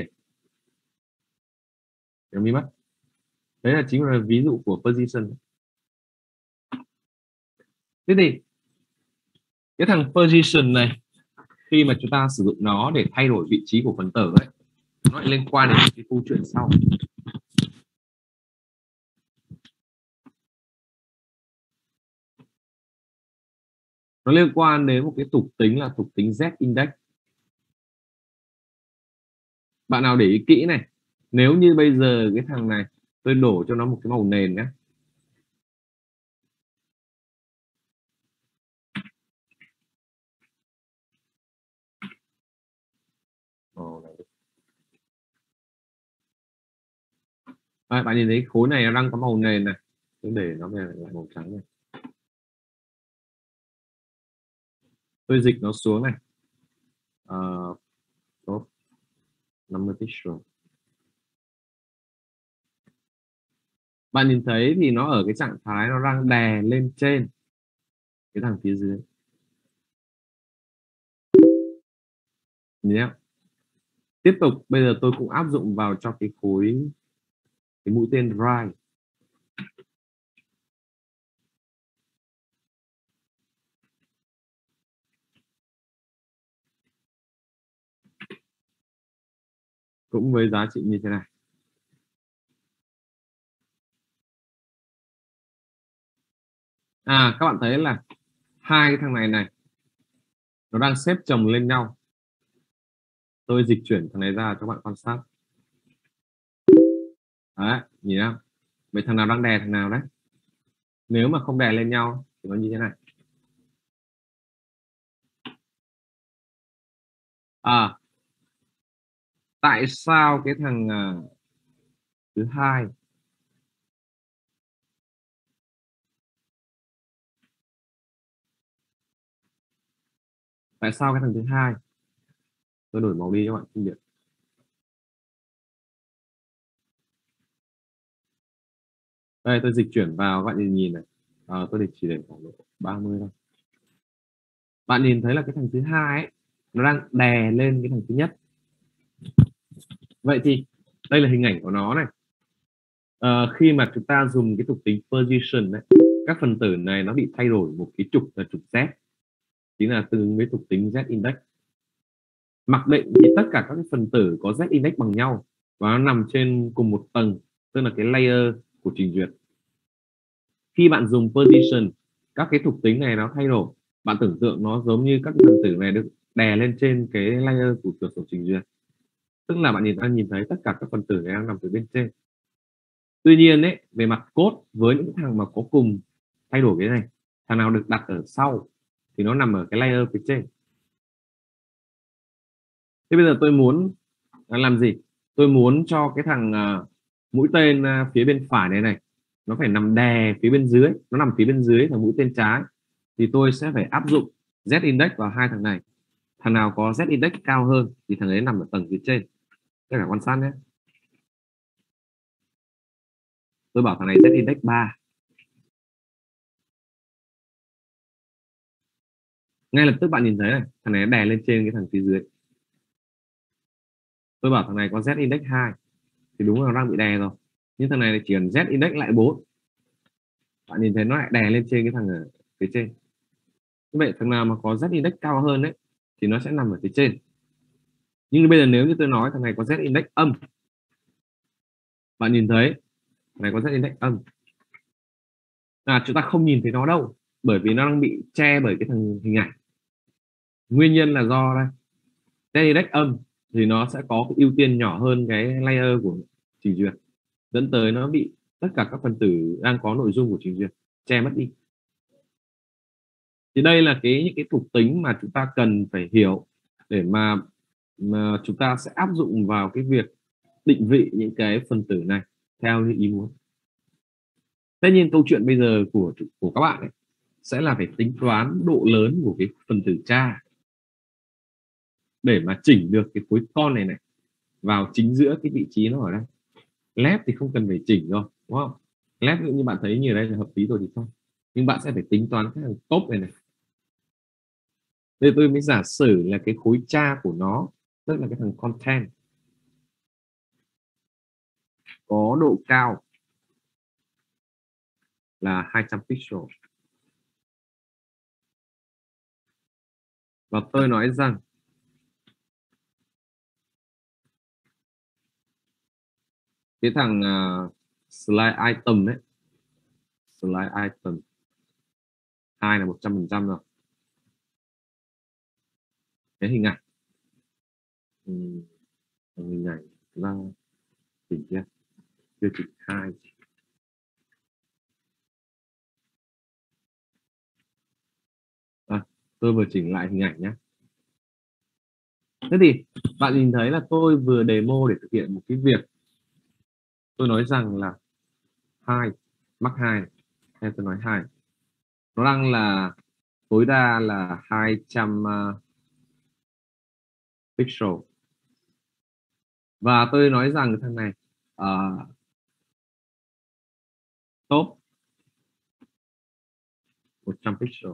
Speaker 1: Hiểu mi mất. Đấy là chính là ví dụ của position. Thế thì cái thằng position này, khi mà chúng ta sử dụng nó để thay đổi vị trí của phần tử ấy, nó lại liên quan đến cái câu chuyện sau. Nó liên quan đến một cái tục tính là tục tính Z index. Bạn nào để ý kỹ này, nếu như bây giờ cái thằng này tôi đổ cho nó một cái màu nền nhé, À, bạn nhìn thấy khối này nó đang có màu nền này, tôi để nó về lại màu trắng này, tôi dịch nó xuống này, uh, tốt năm mươi pixel. Bạn nhìn thấy thì nó ở cái trạng thái nó đang đè lên trên cái thằng phía dưới, nhìn thấy không? Tiếp tục bây giờ tôi cũng áp dụng vào cho cái khối cái mũi tên dry. Cũng với giá trị như thế này. À, các bạn thấy là hai cái thằng này này nó đang xếp chồng lên nhau. Tôi dịch chuyển thằng này ra cho các bạn quan sát. Đấy, nhìn không? Vậy thằng nào đang đè thằng nào đấy? Nếu mà không đè lên nhau thì nó như thế này. À, tại sao cái thằng uh, thứ hai tại sao cái thằng thứ hai tôi đổi màu đi cho bạn phân biệt. Đây tôi dịch chuyển vào, bạn nhìn nhìn này, à, tôi để chỉ để khoảng độ ba mươi thôi. Bạn nhìn thấy là cái thằng thứ hai ấy, nó đang đè lên cái thằng thứ nhất. Vậy thì đây là hình ảnh của nó này. À, khi mà chúng ta dùng cái thuộc tính position đấy, các phần tử này nó bị thay đổi một cái trục là trục Z, chính là tương ứng với thuộc tính Z index. Mặc định thì tất cả các cái phần tử có Z index bằng nhau và nó nằm trên cùng một tầng, tức là cái layer của trình duyệt. Khi bạn dùng position, các cái thuộc tính này nó thay đổi. Bạn tưởng tượng nó giống như các phần tử này được đè lên trên cái layer của cửa sổ trình duyệt, tức là bạn nhìn ta nhìn thấy tất cả các phần tử này đang nằm từ bên trên. Tuy nhiên ấy, về mặt code, với những thằng mà có cùng thay đổi cái này, thằng nào được đặt ở sau thì nó nằm ở cái layer phía trên. Thế bây giờ tôi muốn làm gì? Tôi muốn cho cái thằng uh, mũi tên uh, phía bên phải này này nó phải nằm đè phía bên dưới, nó nằm phía bên dưới thằng mũi tên trái, thì tôi sẽ phải áp dụng Z index vào hai thằng này. Thằng nào có Z index cao hơn thì thằng ấy nằm ở tầng phía trên. Tất cả quan sát nhé. Tôi bảo thằng này Z index ba. Ngay lập tức bạn nhìn thấy này, thằng này đè lên trên cái thằng phía dưới. Tôi bảo thằng này có Z index hai thì đúng là đang bị đè rồi. Nhưng thằng này chỉ cần Z index lại bốn. Bạn nhìn thấy nó lại đè lên trên cái thằng ở phía trên. Như vậy thằng nào mà có Z index cao hơn đấy thì nó sẽ nằm ở phía trên. Nhưng bây giờ nếu như tôi nói thằng này có Z index âm, bạn nhìn thấy thằng này có Z index âm, à, chúng ta không nhìn thấy nó đâu, bởi vì nó đang bị che bởi cái thằng hình ảnh. Nguyên nhân là do đây, Z index âm thì nó sẽ có cái ưu tiên nhỏ hơn cái layer của trình duyệt, dẫn tới nó bị tất cả các phần tử đang có nội dung của trình duyệt che mất đi. Thì đây là cái những cái thuộc tính mà chúng ta cần phải hiểu để mà, mà chúng ta sẽ áp dụng vào cái việc định vị những cái phần tử này theo như ý muốn. Tất nhiên câu chuyện bây giờ của của các bạn ấy, sẽ là phải tính toán độ lớn của cái phần tử cha để mà chỉnh được cái khối con này này vào chính giữa cái vị trí nó ở đây. Left thì không cần phải chỉnh rồi, đúng không? Left như bạn thấy như ở đây là hợp lý rồi thì không, nhưng bạn sẽ phải tính toán cái thằng top này này. Đây tôi mới giả sử là cái khối cha của nó, tức là cái thằng content, có độ cao là hai trăm pixel. Và tôi nói rằng cái thằng uh, slide item đấy, slide item hai là một trăm phần trăm rồi. Cái hình ảnh ừ, hình ảnh là chỉnh chưa, chưa chỉnh hai. À, tôi vừa chỉnh lại hình ảnh nhé. Thế thì bạn nhìn thấy là tôi vừa demo để thực hiện một cái việc tôi nói rằng là hai mắc hai, hay tôi nói hai, nó đang là tối đa là hai trăm uh, pixel, và tôi nói rằng thằng này uh, top một trăm pixel.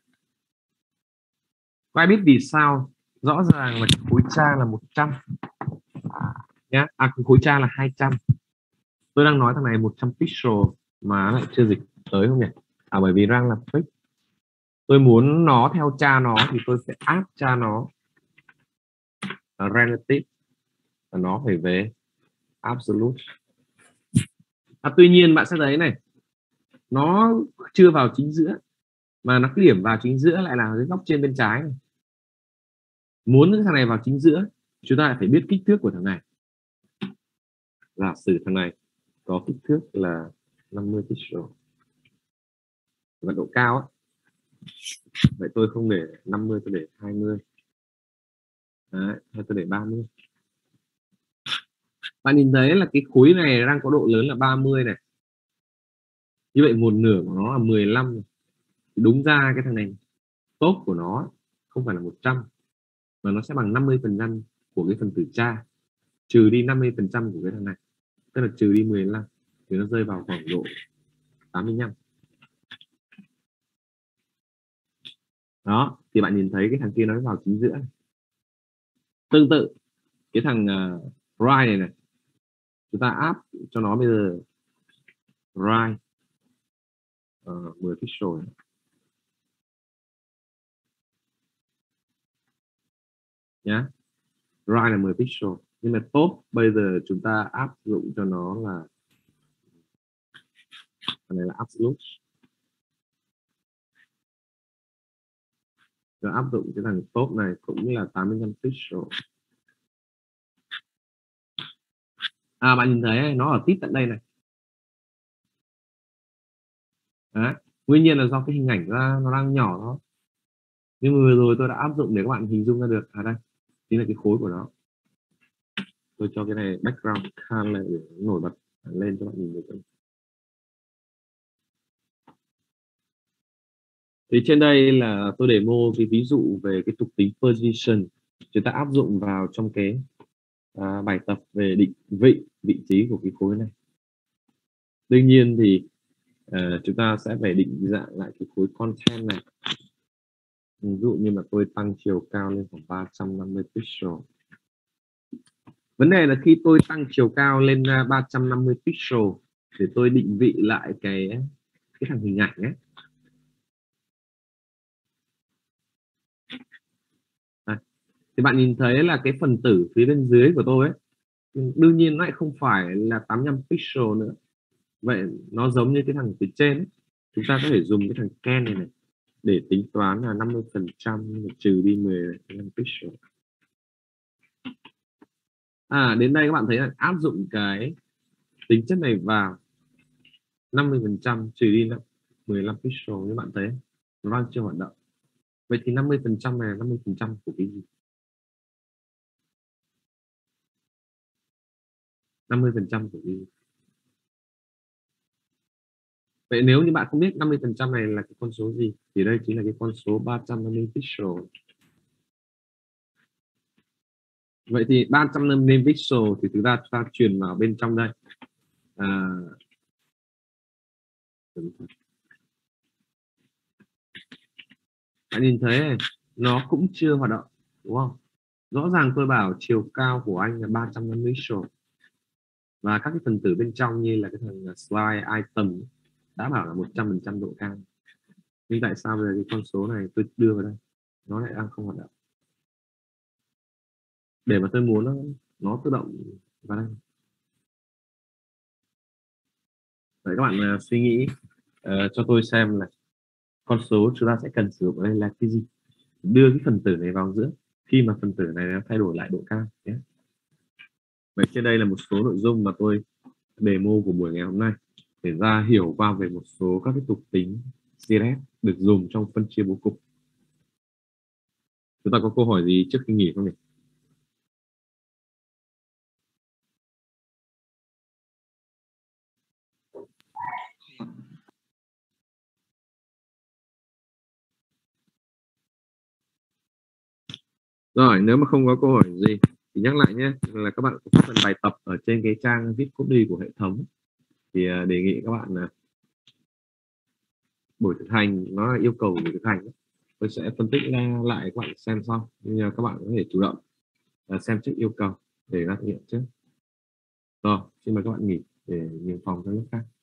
Speaker 1: Có ai biết vì sao? Rõ ràng là khối tra là một trăm nhá, à khối tra là hai trăm. Tôi đang nói thằng này một trăm pixel mà lại chưa dịch tới không nhỉ? À bởi vì đang là fake. Tôi muốn nó theo cha nó thì tôi sẽ áp cha nó là relative, và nó phải về absolute. À, tuy nhiên bạn sẽ thấy này, nó chưa vào chính giữa, mà nó cái điểm vào chính giữa lại là cái góc trên bên trái này. Muốn cái thằng này vào chính giữa, chúng ta phải biết kích thước của thằng này. Giả sử thằng này có kích thước là năm mươi pixel và độ cao á, vậy tôi không để năm mươi, tôi để hai mươi. Đấy, hay tôi để ba mươi. Bạn nhìn thấy là cái khối này đang có độ lớn là ba mươi này. Như vậy một nửa của nó là mười lăm này. Đúng ra cái thằng này top của nó không phải là một trăm, mà nó sẽ bằng năm mươi phần trăm của cái phần tử tra, trừ đi năm mươi phần trăm của cái thằng này, tức là trừ đi mười lăm thì nó rơi vào khoảng độ tám mươi lăm. Đó, thì bạn nhìn thấy cái thằng kia nó vào chính giữa. Tương tự cái thằng uh, right này này, chúng ta áp cho nó bây giờ right uh, mười pixel này. Nhá, right là mười pixel, nhưng mà top bây giờ chúng ta áp dụng cho nó là cái này là absolute. Rồi áp dụng cái thằng top này cũng là tám mươi lăm pixel. À bạn nhìn thấy nó ở tít tận đây này. Đấy. Nguyên nhiên là do cái hình ảnh ra nó đang nhỏ đó. Nhưng mà vừa rồi tôi đã áp dụng để các bạn hình dung ra được. À đây, chính là cái khối của nó. Tôi cho cái này background color để nổi bật lên cho bạn nhìn được. Thì trên đây là tôi demo cái ví dụ về cái thuộc tính position chúng ta áp dụng vào trong cái à, bài tập về định vị vị trí của cái khối này. Tuy nhiên thì uh, chúng ta sẽ phải định dạng lại cái khối content này. Ví dụ như là tôi tăng chiều cao lên khoảng ba trăm năm mươi pixel. Vấn đề là khi tôi tăng chiều cao lên ba trăm năm mươi pixel để tôi định vị lại cái cái thằng hình ảnh ấy. À, thì bạn nhìn thấy là cái phần tử phía bên dưới của tôi ấy, đương nhiên nó lại không phải là tám mươi lăm pixel nữa. Vậy nó giống như cái thằng phía trên ấy. Chúng ta có thể dùng cái thằng Ken này, này để tính toán là năm mươi phần trăm trừ đi mười lăm pixel. À đến đây các bạn thấy là áp dụng cái tính chất này vào năm mươi phần trăm trừ đi mười lăm pixel, như bạn thấy nó đang chưa hoạt động. Vậy thì năm mươi phần trăm này là năm mươi phần trăm của cái gì? năm mươi phần trăm của cái gì? Vậy nếu như bạn không biết năm mươi phần trăm này là cái con số gì thì đây chính là cái con số ba trăm năm mươi pixel. Vậy thì ba trăm năm mươi pixel thì chúng ta chúng ta truyền vào bên trong đây. À, bạn nhìn thấy này, nó cũng chưa hoạt động đúng không? Rõ ràng tôi bảo chiều cao của anh là ba trăm năm mươi pixel và các cái phần tử bên trong như là cái thằng slide item đã bảo là một trăm phần trăm độ cao. Nhưng tại sao bây giờ cái con số này tôi đưa vào đây nó lại đang không hoạt động? Để mà tôi muốn nó, nó tự động vào đây. Vậy các bạn uh, suy nghĩ uh, cho tôi xem là con số chúng ta sẽ cần sử dụng ở đây là cái gì? Đưa cái phần tử này vào giữa khi mà phần tử này nó thay đổi lại độ cao nhé. Vậy trên đây là một số nội dung mà tôi demo của buổi ngày hôm nay để ra hiểu qua về một số các cái thuộc tính xê ét ép được dùng trong phân chia bố cục. Chúng ta có câu hỏi gì trước khi nghỉ không nhỉ? Rồi, nếu mà không có câu hỏi gì thì nhắc lại nhé, là các bạn có phần bài tập ở trên cái trang viết code đi của hệ thống, thì uh, đề nghị các bạn uh, buổi thực hành nó là yêu cầu buổi thực hành, tôi sẽ phân tích ra lại các bạn xem sau, nhưng các bạn có thể chủ động uh, xem trước yêu cầu để ra thực hiện trước. Rồi, xin mời các bạn nghỉ để nhường phòng cho lớp khác.